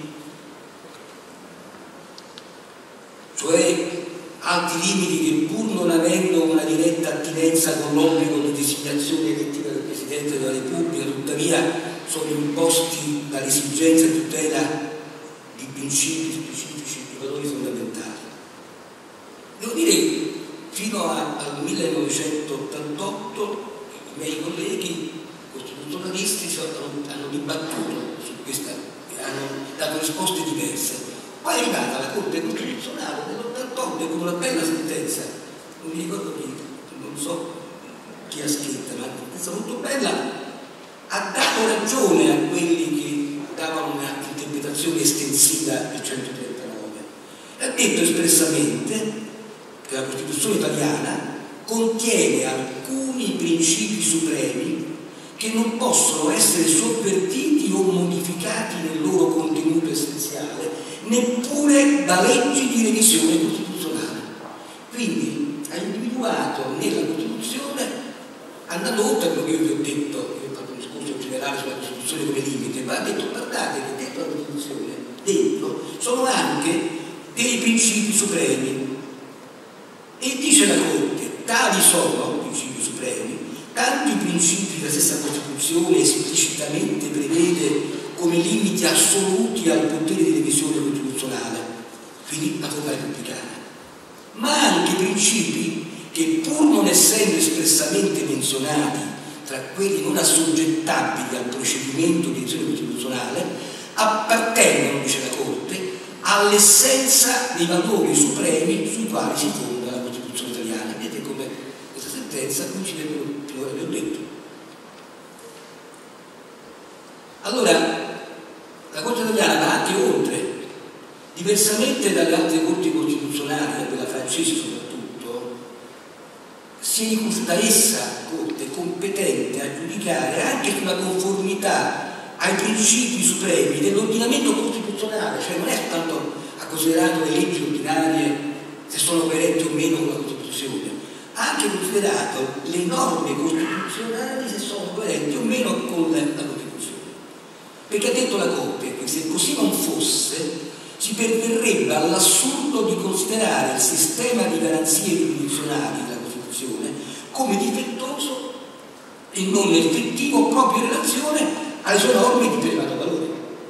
cioè altri limiti che, pur non avendo una diretta attinenza con l'obbligo di designazione elettiva del Presidente della Repubblica, tuttavia sono imposti dall'esigenza di tutela di principi specifici, di valori fondamentali. Devo dire che fino al 1988 i miei colleghi costituzionalisti hanno dibattuto su questa, hanno dato risposte diverse. Poi è arrivata la Corte Costituzionale nell'88 con una bella sentenza, non mi ricordo chi, non so chi ha scritta, ma una sentenza molto bella, ha dato ragione a quelli che davano una interpretazione estensiva del 139. Ha detto espressamente che la Costituzione italiana contiene alcuni principi supremi che non possono essere sovvertiti o modificati nel loro contenuto essenziale, neppure da leggi di revisione costituzionale. Quindi ha individuato nella Costituzione, andando oltre a quello che io vi ho detto, io ho fatto un discorso generale sulla Costituzione come limite, ma ha detto guardate che dentro la Costituzione, dentro, sono anche dei principi supremi. E dice la Corte, tali sono principi supremi, tanto i principi che la stessa Costituzione esplicitamente prevede come limiti assoluti al potere di revisione costituzionale, quindi la forma repubblicana, ma anche principi che, pur non essendo espressamente menzionati tra quelli non assoggettabili al procedimento di revisione costituzionale, appartengono, dice la Corte, all'essenza dei valori supremi sui quali si fonda la Costituzione italiana. Vedete come questa sentenza coincide con quello che vi ho detto. Allora, la Corte italiana va anche oltre. Diversamente dalle altre corti costituzionali, da quella francese soprattutto, si risulta essa, Corte, competente a giudicare anche sulla conformità ai principi supremi dell'ordinamento costituzionale, cioè non è soltanto a considerare le leggi ordinarie se sono coerenti o meno con la Costituzione, ha anche considerato le norme costituzionali se sono coerenti o meno con la Costituzione. Perché ha detto la Corte che se così non fosse si perverrebbe all'assurdo di considerare il sistema di garanzie giurisdizionali della Costituzione come difettoso e non effettivo proprio in relazione alle sue norme di più elevato valore.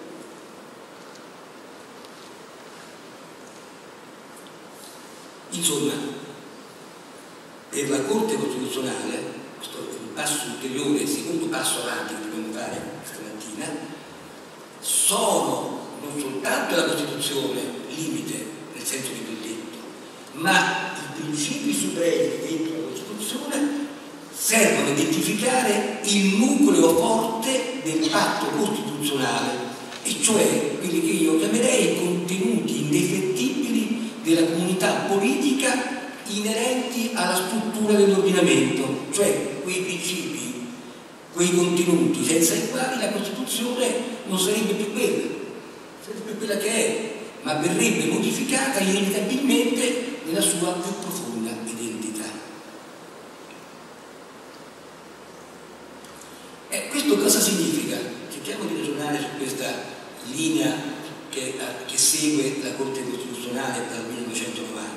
Insomma, per la Corte Costituzionale, questo è un passo ulteriore, il secondo passo avanti che dobbiamo fare stamattina, sono non soltanto la Costituzione limite nel senso che vi ho detto, ma i principi supremi dentro la Costituzione servono a identificare il nucleo forte del patto costituzionale, e cioè quelli che io chiamerei i contenuti indefettibili della comunità politica inerenti alla struttura dell'ordinamento, cioè quei principi, quei contenuti senza i quali la Costituzione non sarebbe più quella che è, ma verrebbe modificata inevitabilmente nella sua più profonda identità. Questo cosa significa? Cerchiamo di ragionare su questa linea che segue la Corte Costituzionale dal 1990.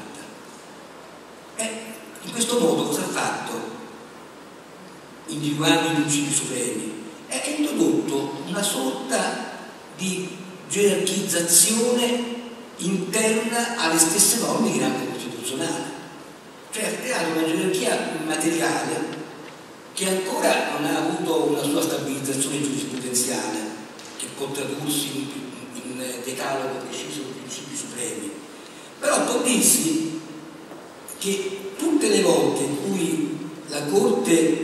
In questo modo cosa ha fatto? Individuando i principi supremi, ha introdotto una sorta di gerarchizzazione interna alle stesse norme di rango costituzionale, cioè ha creato una gerarchia materiale che ancora non ha avuto una sua stabilizzazione giurisprudenziale che può tradursi in decalogo preciso di principi supremi, però può dirsi che tutte le volte in cui la Corte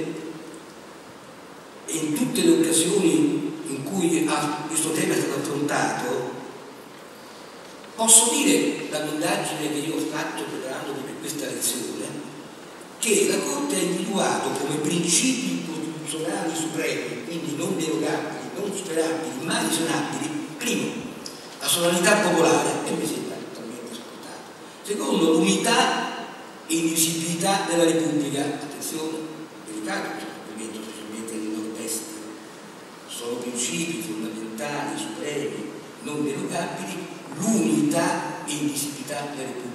e in tutte le occasioni in cui questo tema è stato affrontato, posso dire dall'indagine che io ho fatto preparandomi per questa lezione che la Corte ha individuato come principi costituzionali supremi, quindi non derogabili, non superabili, mai lesionabili, primo, la sovranità popolare, e mi sembra totalmente scontato; secondo, l'unità e indivisibilità della Repubblica. Attenzione, delicato questo argomento, specialmente nel nord-est. Sono principi fondamentali, supremi, non derogabili, l'unità e indivisibilità della Repubblica.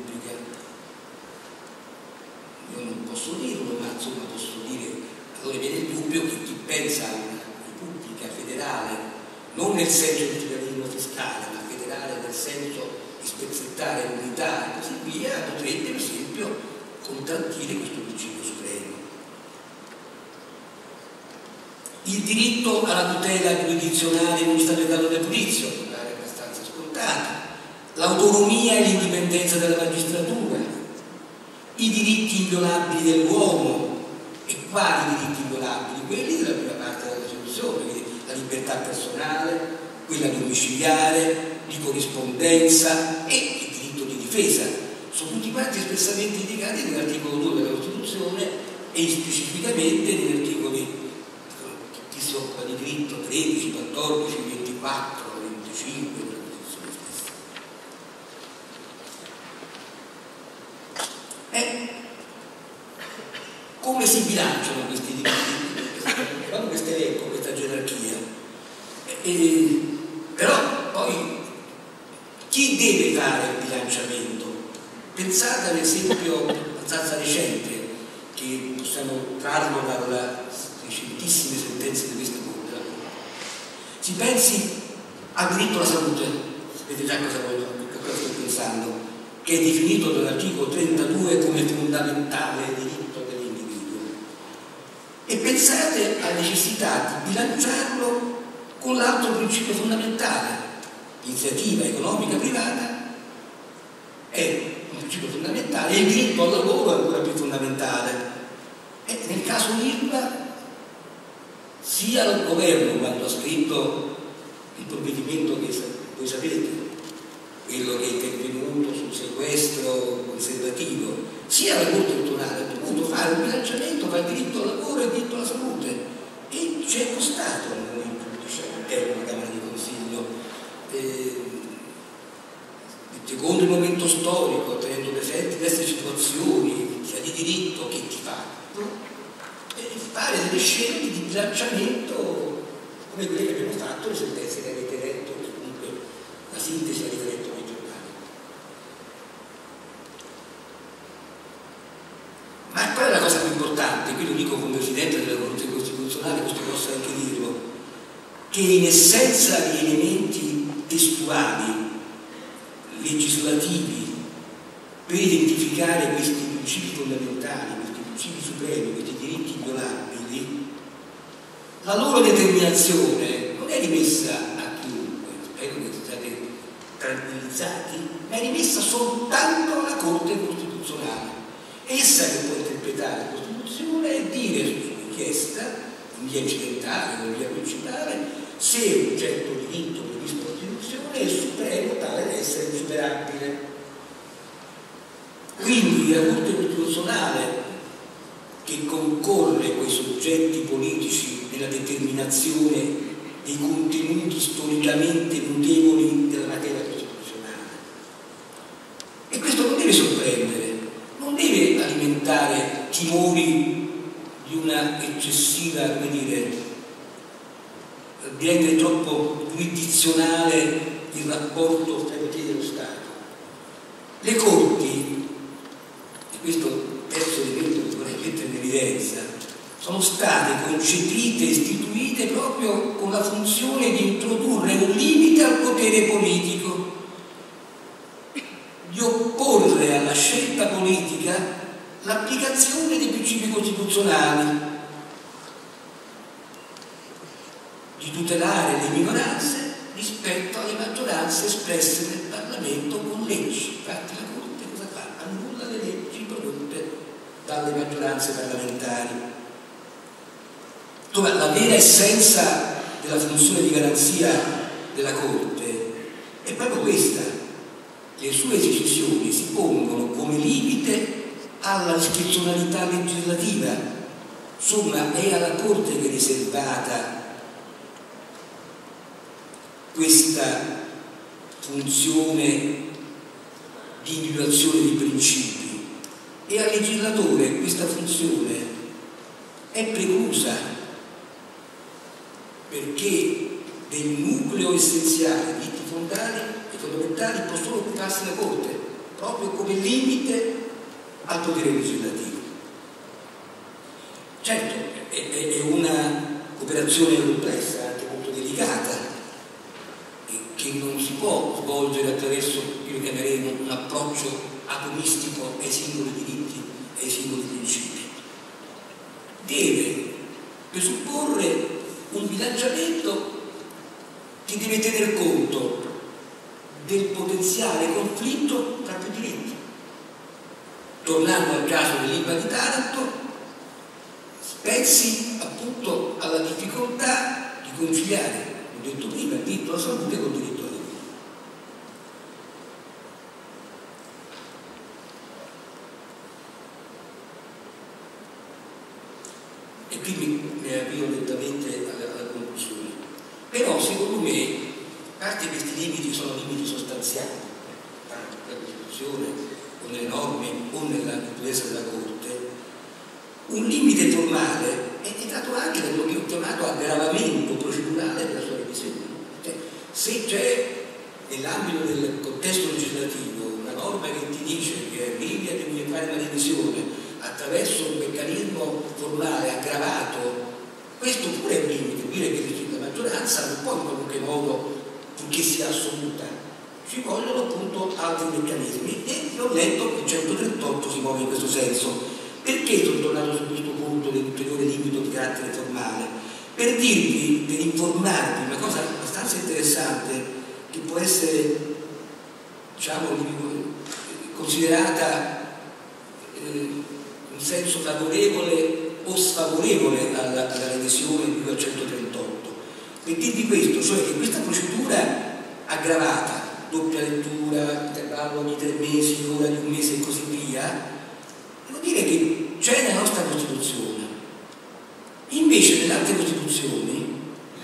Io non posso dirlo, ma insomma posso dire, allora viene il dubbio che chi pensa a una Repubblica federale, non nel senso del federalismo fiscale, ma federale nel senso di spezzettare l'unità e così via, potrebbe per esempio contraddire questo principio supremo. Il diritto alla tutela giurisdizionale in un stato di grado del giudizio, è abbastanza scontato, l'autonomia e l'indipendenza della magistratura, i diritti inviolabili dell'uomo. E quali diritti inviolabili? Quelli della prima parte della Costituzione, quindi la libertà personale, quella domiciliare, di corrispondenza e il diritto di difesa. Sono tutti quanti espressamente indicati nell'articolo 2 della Costituzione e specificamente negli articoli che si occupa di diritto 13, 14, 24, 25 della Costituzione stessa. Come si bilanciano questi diritti? Quando questo elenco, questa gerarchia? Però poi chi deve fare il bilanciamento? Pensate ad esempio abbastanza recente, che possiamo trarlo dalle recentissime sentenze di questa Corte. Si pensi al diritto alla salute, sapete già cosa sto pensando, che è definito dall'articolo 32 come fondamentale diritto dell'individuo. E pensate alla necessità di bilanciarlo con l'altro principio fondamentale, l'iniziativa economica privata è un principio fondamentale e il diritto al lavoro è ancora più fondamentale. E nel caso Ilva, sia il governo quando ha scritto il provvedimento che voi sapete, quello che è intervenuto sul sequestro conservativo, sia la Corte elettorale ha dovuto fare un bilanciamento tra il diritto al lavoro e il diritto alla salute, e ci è costato a noi giudici all'interno della Camera di Consiglio, secondo il momento storico, tenendo presenti queste situazioni sia di diritto che di fatto, fare delle scelte di bilanciamento come quelle che abbiamo fatto, le sentenze che avete letto, comunque la sintesi che avete letto nei giornali. Ma qual è la cosa più importante? Qui lo dico come Presidente della Corte Costituzionale, questo posso anche dirlo, che in essenza gli elementi testuali legislativi per identificare questi principi fondamentali, questi principi supremi, questi diritti inviolabili, la loro determinazione non è rimessa a chiunque, spero che siate tranquillizzati, ma è rimessa soltanto alla Corte Costituzionale. Essa che può interpretare la Costituzione e dire su richiesta, in via incidentale o in via principale, se un certo diritto previsto dalla Costituzione è supremo tale da essere insuperabile. Quindi la Corte Costituzionale, che concorre con i soggetti politici nella determinazione dei contenuti storicamente mutevoli della materia costituzionale, e questo non deve sorprendere, non deve alimentare timori di una eccessiva, come dire, di rendere troppo giurisdizionale il rapporto tra i poteri dello Stato. Le Corti, e questo terzo elemento che vorrei mettere in evidenza, sono state concepite e istituite proprio con la funzione di introdurre un limite al potere politico, di opporre alla scelta politica l'applicazione dei principi costituzionali, di tutelare le minoranze rispetto alle maggioranze espresse nel Parlamento con leggi. Infatti la Corte cosa fa? Annulla le leggi prodotte dalle maggioranze parlamentari. Dove la vera essenza della funzione di garanzia della Corte è proprio questa: le sue decisioni si pongono come limite alla discrezionalità legislativa. Insomma, è alla Corte che è riservata questa funzione di individuazione di principi, e al legislatore questa funzione è preclusa, perché del nucleo essenziale, diritti fondamentali può solo occuparsi la Corte, proprio come limite al potere legislativo. Certo, è una operazione complessa, anche molto delicata, che non si può svolgere attraverso quello che chiameremo un approccio atomistico ai singoli diritti e ai singoli principi. Deve presupporre un bilanciamento che deve tener conto del potenziale conflitto tra più diritti. Tornando al caso dell'Ilva di Taranto, pensi appunto alla difficoltà di conciliare, ho detto prima, il diritto alla salute col diritto alla vita. E quindi mi avvio lentamente alla conclusione. Però secondo me, a parte questi limiti sono limiti sostanziali, nella Costituzione o nelle norme o nella giurisprudenza della Corte, un limite formale è dato anche da quello che ho chiamato aggravamento procedurale della sua revisione. Cioè, se c'è nell'ambito del contesto legislativo una norma che ti dice che arrivi a dover fare una revisione attraverso un meccanismo formale aggravato, questo pure è un limite, dire che la maggioranza non può in qualunque modo, purché sia assoluta, ci vogliono appunto altri meccanismi, e ho letto che il 138 si muove in questo senso. Perché sono tornato su questo punto dell'ulteriore limite di carattere formale? Per dirvi, per informarvi, una cosa abbastanza interessante che può essere, diciamo, considerata in senso favorevole o sfavorevole alla revisione di 138. per dirvi questo, cioè che questa procedura aggravata, doppia lettura, intervallo ogni 3 mesi, ora di 1 mese e così via, devo dire che c'è nella nostra Costituzione. Invece nelle altre Costituzioni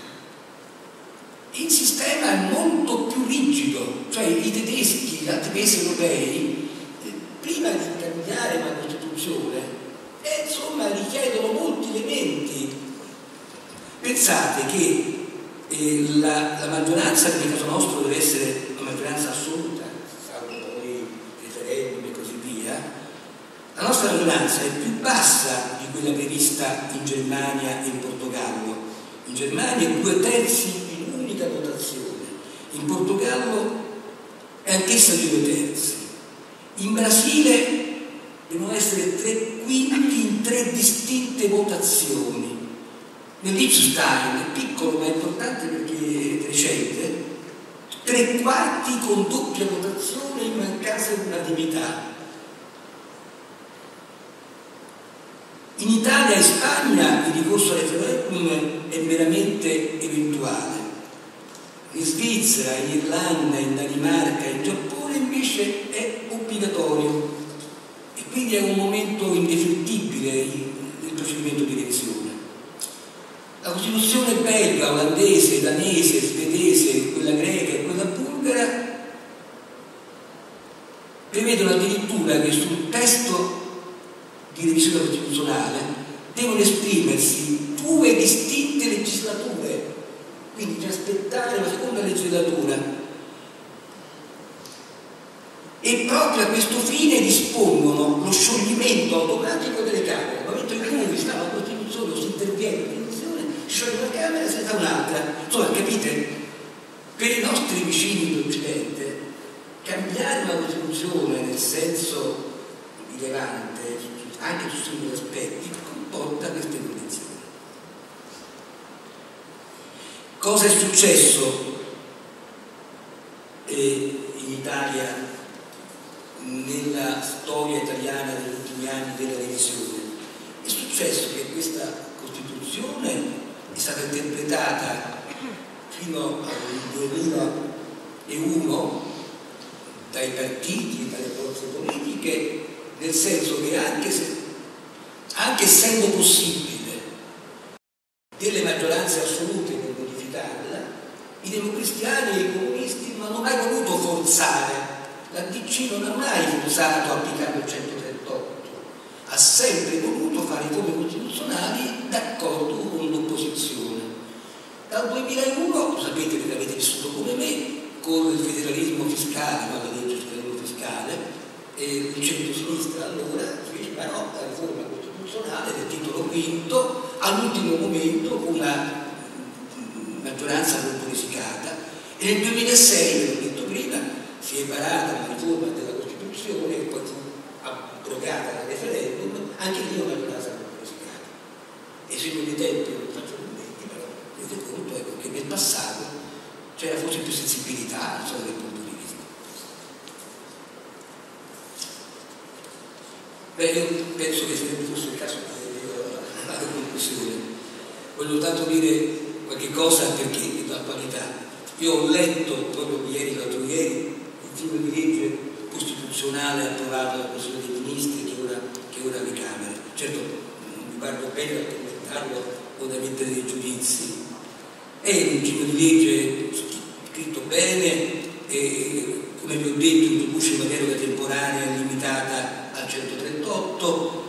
il sistema è molto più rigido, cioè i tedeschi, gli altri paesi europei, prima di cambiare una Costituzione, insomma richiedono molti elementi. Pensate che la maggioranza, nel caso nostro, deve essere una maggioranza assoluta, salvo poi referendum e così via. La nostra maggioranza è più bassa di quella prevista in Germania e in Portogallo. In Germania è 2/3 in unica votazione, in Portogallo è anch'essa di 2/3. In Brasile devono essere 3/5 in 3 distinte votazioni. Nell'Ipstein, piccolo ma importante perché è recente, 3/4 con doppia votazione in mancanza di unanimità. In Italia e Spagna il ricorso al referendum è meramente eventuale. In Svizzera, in Irlanda, in Danimarca, in Giappone invece è obbligatorio e quindi è un momento indefettibile del procedimento di revisione. La Costituzione belga, olandese, danese, svedese, quella greca e quella bulgara prevedono addirittura che sul testo di revisione costituzionale devono esprimersi 2 distinte legislature, quindi di aspettare la seconda legislatura, e proprio a questo fine dispongono lo scioglimento automatico delle Camere. Nel momento in cui sta la Costituzione o si interviene in Costituzione, si scioglie una Camera senza un'altra. Insomma, capite? Per i nostri vicini d'Occidente cambiare una Costituzione nel senso rilevante anche su singoli aspetti comporta queste condizioni. Cosa è successo in Italia nella storia italiana degli ultimi anni della revisione? È successo che questa Costituzione è stata interpretata fino al 2001 dai partiti e dalle forze politiche, nel senso che anche essendo possibile delle maggioranze assolute per modificarla, i democristiani e i comunisti non hanno mai voluto forzare. La DC non ha mai forzato applicando il 138, ha sempre voluto fare riforme costituzionali d'accordo con l'opposizione. Dal 2001, lo sapete perché avete vissuto come me, con il federalismo fiscale, la legge sul federalismo fiscale, il centro-sinistra allora fece però la riforma costituzionale del titolo V all'ultimo momento con una maggioranza molto risicata, e nel 2006, ve l'ho detto prima, si è varata la riforma della Costituzione e poi fu abrogata dal referendum, anche lì una maggioranza molto risicata. E se non i tempi non faccio commenti, però vedete conto che nel passato c'era forse più sensibilità, insomma, dal punto di vista. Beh, io penso che sarebbe forse il caso di fare una conclusione. Voglio tanto dire qualche cosa perché l'attualità. Io ho letto proprio ieri, l'altro ieri, il disegno di legge costituzionale approvato dal Consiglio dei Ministri che ora alle Camere. Certo, non mi guardo bene da commentarlo o da mettere dei giudizi. È un disegno di legge scritto bene e, come vi ho detto, introduce una deroga temporanea limitata al 138,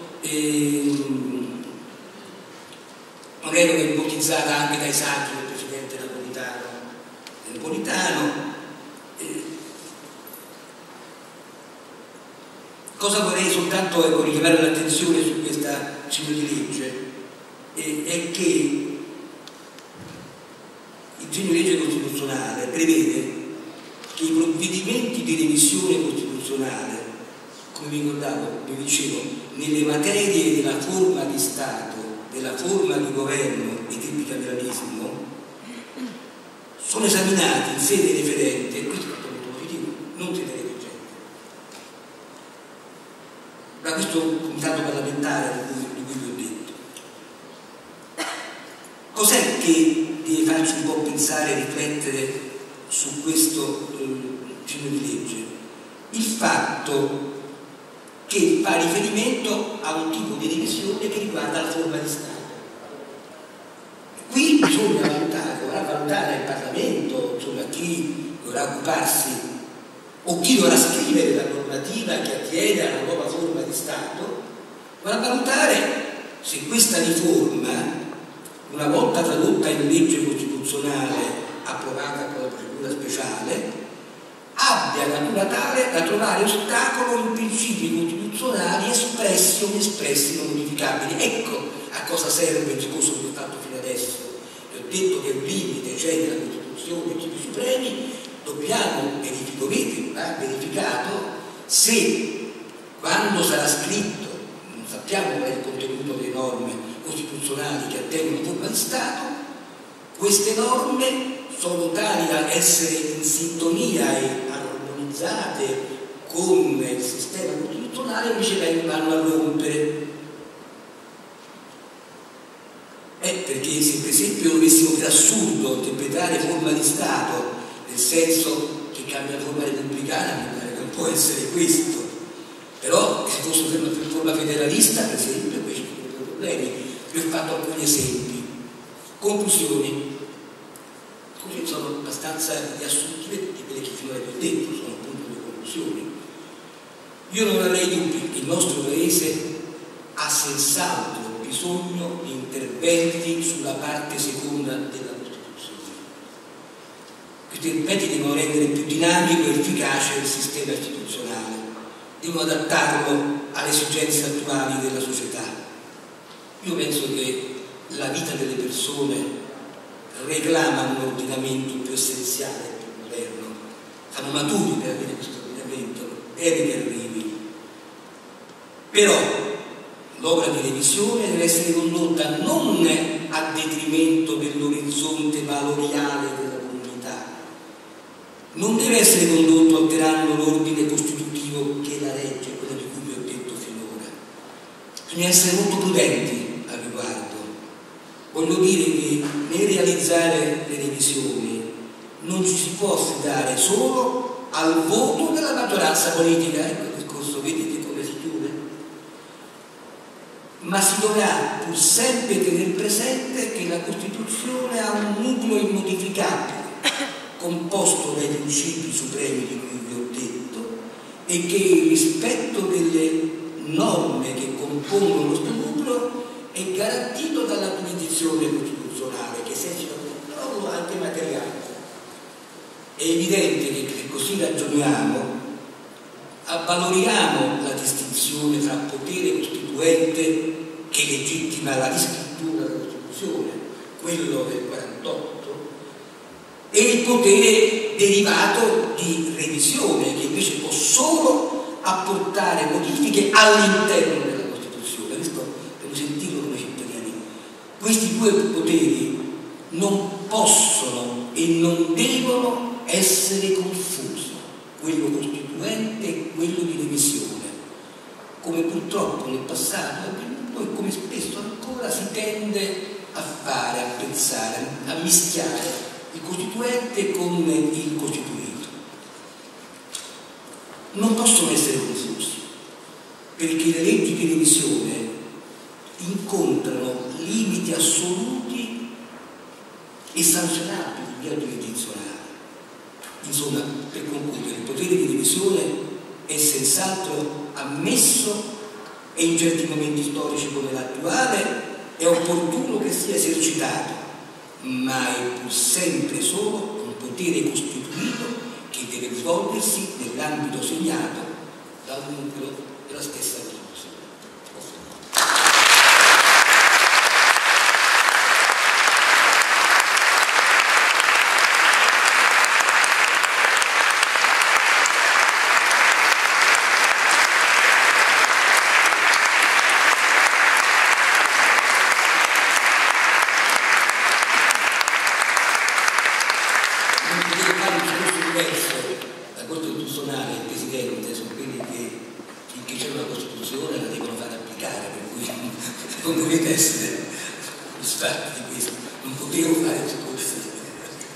una deroga ipotizzata anche dai saggi del Presidente Napolitano. Cosa vorrei soltanto richiamare l'attenzione su questa disegno di legge è che il disegno di legge costituzionale prevede che i provvedimenti di revisione costituzionale, come vi dicevo, nelle materie della forma di Stato, della forma di governo e del bicameralismo, sono esaminati in sede referente, e questo è molto positivo, non in sede referente, da questo comitato parlamentare di cui vi ho detto. Cos'è che deve farci un po' pensare e riflettere su questo disegno di legge? Il fatto che fa riferimento a un tipo di revisione che riguarda la forma di Stato. Qui bisogna valutare, dovrà valutare il Parlamento, insomma, chi dovrà occuparsi o chi dovrà scrivere la normativa che attiene alla nuova forma di Stato, dovrà valutare se questa riforma, una volta tradotta in legge costituzionale approvata con la procedura speciale, abbia natura tale da trovare ostacolo in principi costituzionali espressi o inespressi non modificabili. Ecco a cosa serve il discorso che ho fatto fino adesso. Vi ho detto che un limite c'è nella Costituzione dei principi supremi, dobbiamo, e dovete, va verificato se quando sarà scritto, non sappiamo qual è il contenuto delle norme costituzionali che attengono forma di Stato, queste norme sono tali da essere in sintonia e armonizzate con il sistema costituzionale, invece vanno a rompere. Perché se per esempio dovessimo per assurdo interpretare forma di Stato nel senso che cambia la forma repubblicana, non può essere questo. Però se fosse una forma federalista, per esempio, invece ci sono problemi. Vi ho fatto alcuni esempi. Conclusioni. Così sono abbastanza riassuntive di quelle che finora vi ho detto, sono appunto le conclusioni. Io non avrei dubbi che il nostro Paese ha senz'altro bisogno di interventi sulla parte seconda della Costituzione. Questi interventi devono rendere più dinamico e efficace il sistema istituzionale, devono adattarlo alle esigenze attuali della società. Io penso che la vita delle persone reclama un ordinamento più essenziale e più moderno. Siamo maturi per avere questo ordinamento, deve che arrivi. Però l'opera di revisione deve essere condotta non a detrimento dell'orizzonte valoriale della comunità, non deve essere condotto alterando l'ordine costitutivo che la regge, quello di cui vi ho detto finora. Bisogna essere molto prudenti al riguardo. Voglio dire che nel realizzare le revisioni non ci si può affidare solo al voto della maggioranza politica, ecco il discorso, vedete come si chiude, ma si dovrà pur sempre tenere presente che la Costituzione ha un nucleo immodificabile composto dai principi supremi di cui vi ho detto e che il rispetto delle norme che compongono questo nucleo è garantito dalla giurisdizione costituzionale che esercita un controllo anche materiale. È evidente che se così ragioniamo avvaloriamo la distinzione tra potere costituente che legittima la riscrittura della Costituzione, quello del 48, e il potere derivato di revisione che invece può solo apportare modifiche all'interno della Costituzione. Questo devo sentirlo come cittadini. Questi due poteri non possono e non devono essere confusi, quello costituente e quello di revisione, come purtroppo nel passato è avvenuto e come spesso ancora si tende a fare, a pensare, a mischiare il costituente con il costituito. Non possono essere confusi, perché le leggi di revisione incontrano limiti assoluti e sanzionabili via giurisdizionale. Insomma, per concludere, il potere di revisione è senz'altro ammesso e in certi momenti storici come l'attuale è opportuno che sia esercitato, ma è pur sempre solo un potere costituito che deve svolgersi nell'ambito segnato dal nucleo della stessa Costituzione. La Corte Costituzionale e il Presidente sono quelli che finché c'è una Costituzione la devono fare applicare, per cui non dovete essere soddisfatti di questo, non potevo fare discorsi.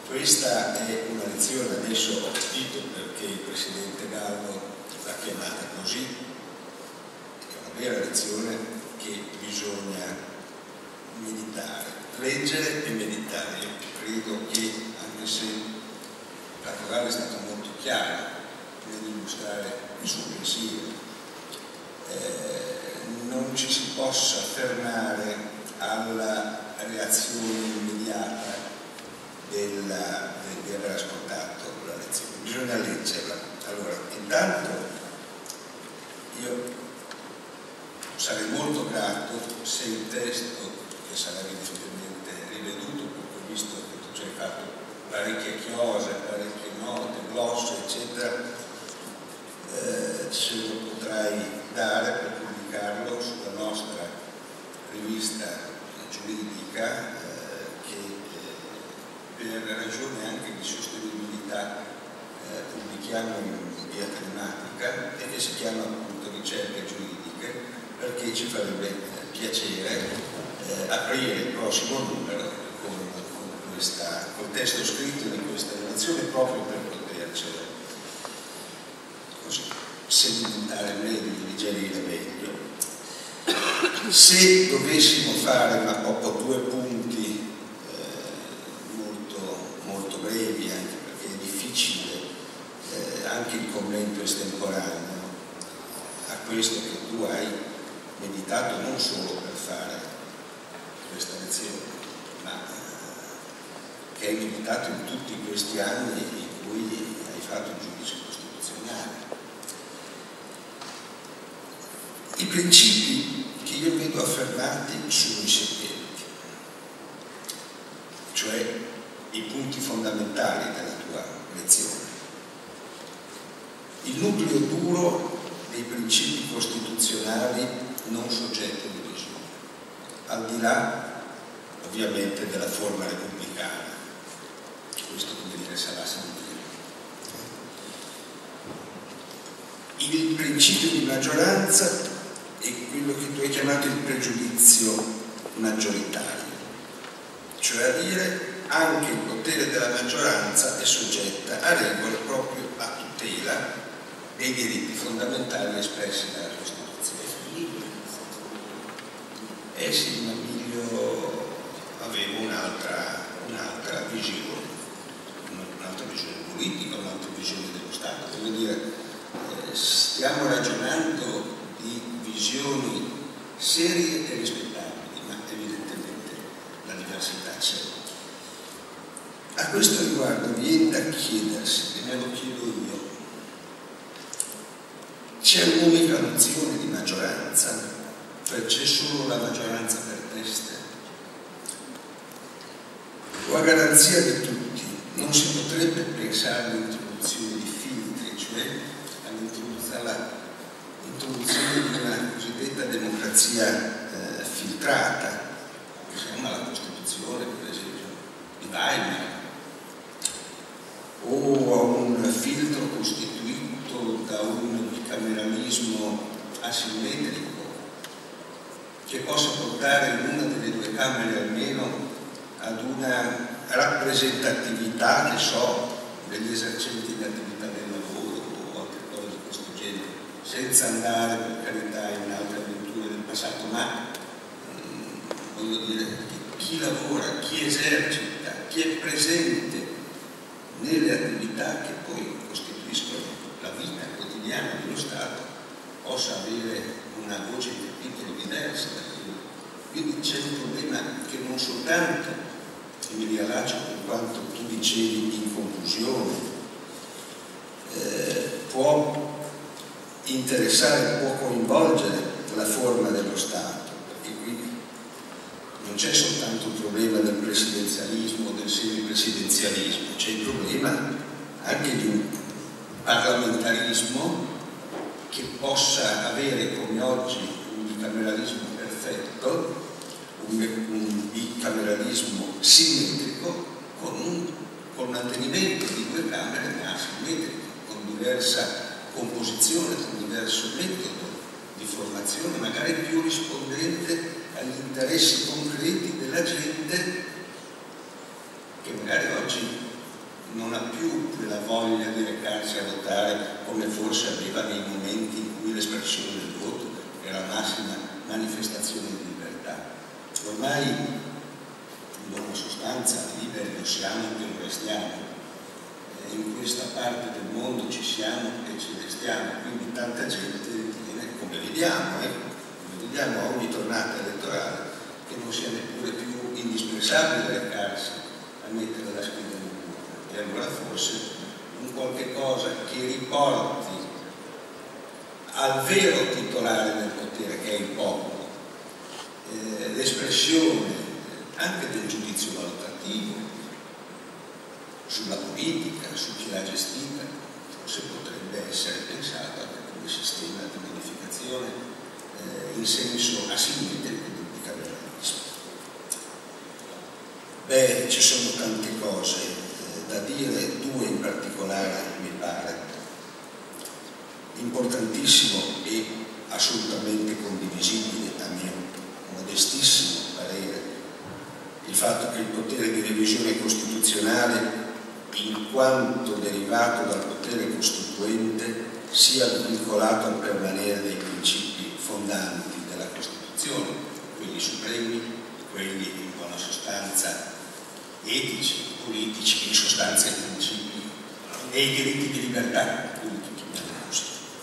Questa è una lezione, adesso ho capito perché il Presidente Gallo l'ha chiamata così, è una vera lezione che bisogna meditare, leggere e meditare. Io credo che, anche se Caporale è stato molto chiaro nell'illustrare il suo pensiero, non ci si possa fermare alla reazione immediata di aver ascoltato la lezione, bisogna leggerla. Allora, intanto io sarei molto grato se il testo, che sarà evidentemente riveduto, perché ho visto che tu ci hai fatto parecchie chiose, parecchie note, glosse, eccetera, se lo potrai dare per pubblicarlo sulla nostra rivista giuridica, per ragioni anche di sostenibilità pubblichiamo in via telematica e che si chiama appunto Ricerche Giuridiche, perché ci farebbe piacere aprire il prossimo numero col testo scritto di questa relazione, proprio per potercelo così sedimentare meglio, digerire meglio. Se dovessimo fare due punti molto brevi, anche perché è difficile anche il commento estemporaneo a questo che tu hai meditato non solo per fare questa lezione, ma che hai meditato in tutti questi anni in cui hai fatto il giudice costituzionale. I principi che io vedo affermati sono i seguenti, cioè i punti fondamentali della tua lezione. Il nucleo duro dei principi costituzionali non soggetti di visione, al di là ovviamente della forma repubblicana. Questo, come dire, sarà sentire. Il principio di maggioranza è quello che tu hai chiamato il pregiudizio maggioritario, cioè a dire anche il potere della maggioranza è soggetta a regole proprio a tutela dei diritti fondamentali espressi dalla Costituzione. Sì, ma io avevo un'altra visione, politica, un'altra visione dello Stato. Voglio dire, stiamo ragionando di visioni serie e rispettabili, ma evidentemente la diversità c'è. A questo riguardo viene da chiedersi, e me lo chiedo io, c'è un'unica nozione di maggioranza? Cioè c'è solo la maggioranza per teste? O a garanzia di tutti non si potrebbe pensare all'introduzione di filtri, cioè all'introduzione di una cosiddetta democrazia filtrata, che si chiama la Costituzione, per esempio, di Weimar, o a un filtro costituito da un bicameralismo asimmetrico che possa portare in una delle due Camere almeno ad una rappresentatività, che so, degli esercenti di attività del lavoro o altre cose di questo genere, senza andare per carità in altre avventure del passato, ma voglio dire che chi lavora, chi esercita, chi è presente nelle attività che poi costituiscono la vita quotidiana dello Stato possa avere una voce in capitolo diversa da quello. Quindi c'è un problema che non soltanto, e mi riallaccio per quanto tu dicevi in conclusione, può interessare, può coinvolgere la forma dello Stato, perché qui non c'è soltanto il problema del presidenzialismo o del semipresidenzialismo, c'è il problema anche di un parlamentarismo che possa avere come oggi un bicameralismo perfetto, un bicameralismo simmetrico con mantenimento di due Camere ma asimmetriche, con diversa composizione, con diverso metodo di formazione, magari più rispondente agli interessi concreti della gente che magari oggi non ha più quella voglia di recarsi a votare come forse aveva nei momenti in cui l'espressione del voto era la massima manifestazione di libertà. Ormai, in buona sostanza, liberi lo siamo e lo restiamo. In questa parte del mondo ci siamo e ci restiamo, quindi tanta gente ritiene, come vediamo a ogni tornata elettorale, che non sia neppure più indispensabile recarsi a mettere la scheda in urna. E allora forse un qualche cosa che riporti al vero titolare del potere, che è il popolo, l'espressione anche del giudizio valutativo sulla politica, su chi l'ha gestita, forse potrebbe essere pensato anche come sistema di modificazione in senso asimmetrico del bicameralismo. Beh, ci sono tante cose da dire, due in particolare mi pare importantissimo e assolutamente condivisibile a mio modestissimo parere il fatto che il potere di revisione costituzionale, in quanto derivato dal potere costituente, sia vincolato al permanere dei principi fondanti della Costituzione, quelli supremi, quelli in buona sostanza etici, politici, in sostanza i principi e i diritti di libertà, quelli che chiamiamo così.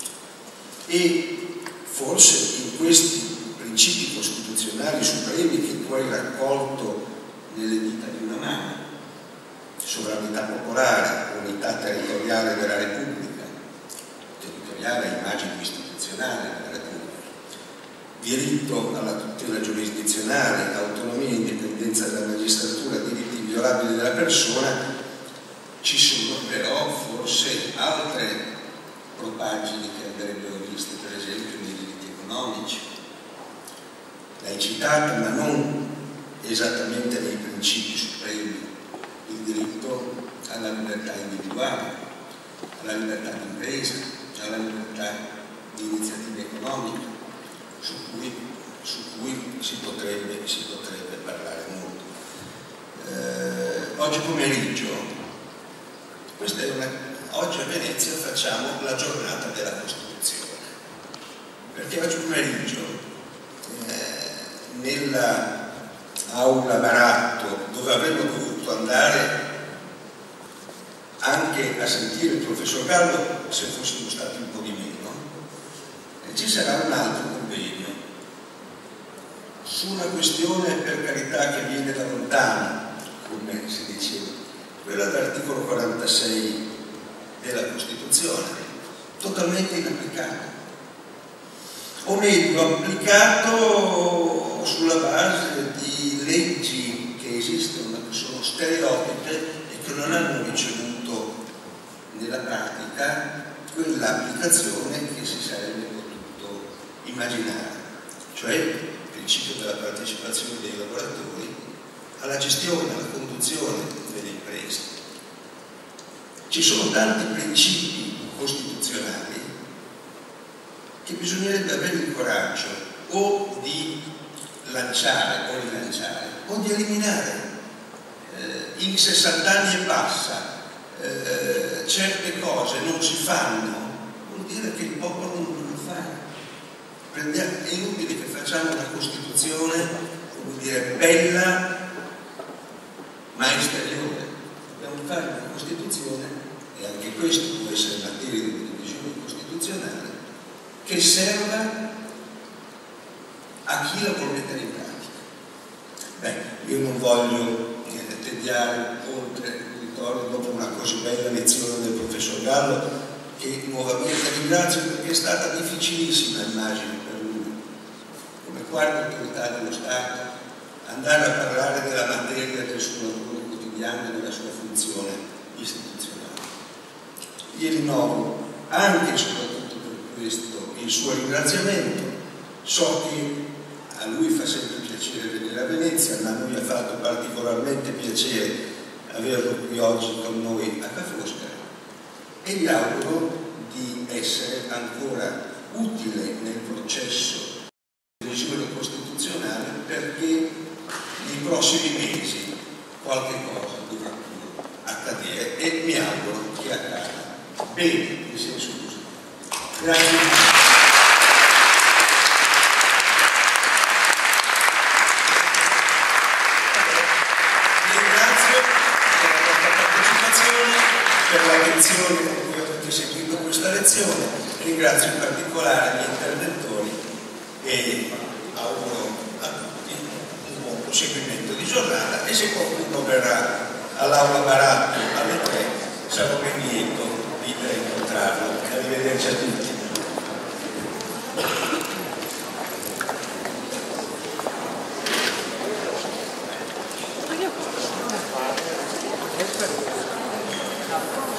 E forse in questi principi costituzionali supremi che tu hai raccolto nelle dita di una mano, sovranità popolare, unità territoriale della Repubblica, territoriale immagine istituzionale della Repubblica, diritto alla tutela giurisdizionale, autonomia e indipendenza della magistratura, diritti inviolabili della persona, ci sono però forse altre propagini che andrebbero viste, per esempio nei diritti economici. L'hai citata, ma non esattamente nei principi supremi, il diritto alla libertà individuale, alla libertà di impresa, alla libertà di iniziativa economica, su cui si potrebbe parlare molto. Oggi pomeriggio, oggi a Venezia facciamo la giornata della Costituzione, perché oggi pomeriggio nella aula Baratto, dove avremmo dovuto andare anche a sentire il professor Gallo se fossimo stati un po' di meno, ci sarà un altro convegno su una questione, per carità, che viene da lontano, come si diceva, quella dell'articolo 46 della Costituzione, totalmente inapplicato, o meglio applicato sulla base di leggi che esistono, che sono stereotipe e che non hanno ricevuto nella pratica quell'applicazione che si sarebbe potuto immaginare, cioè il principio della partecipazione dei lavoratori alla gestione, alla conduzione delle imprese. Ci sono tanti principi costituzionali che bisognerebbe avere il coraggio o di lanciare o rilanciare o di eliminare. In 60 anni e passa certe cose non si fanno, vuol dire che il popolo non lo fa. È inutile che facciamo una Costituzione, vuol dire bella ma esteriore. Dobbiamo fare una Costituzione, e anche questo può essere materia di divisione costituzionale, che serva a chi la vuole mettere in pratica. Beh, io non voglio tediare oltre l'uditorio dopo una così bella lezione del professor Gallo, che nuovamente ringrazio perché è stata difficilissima, immagino, per lui, come quarta autorità dello Stato, andare a parlare della materia del suo lavoro quotidiano e della sua funzione istituzionale. Gli rinnovo anche e soprattutto per questo il suo ringraziamento. So che a lui fa sempre piacere venire a Venezia, ma a noi ha fatto particolarmente piacere averlo qui oggi con noi a Ca' Foscari, e gli auguro di essere ancora utile nel processo di revisione costituzionale, perché nei prossimi mesi qualche cosa dovrà accadere e mi auguro che accada bene, in senso positivo. Grazie. Per l'attenzione con cui avete seguito questa lezione, ringrazio in particolare gli interventori e auguro a tutti un buon proseguimento di giornata, e se qualcuno verrà all'Aula Baratto alle 3 sarò ben lieto di incontrarlo. Arrivederci a tutti. Thank you.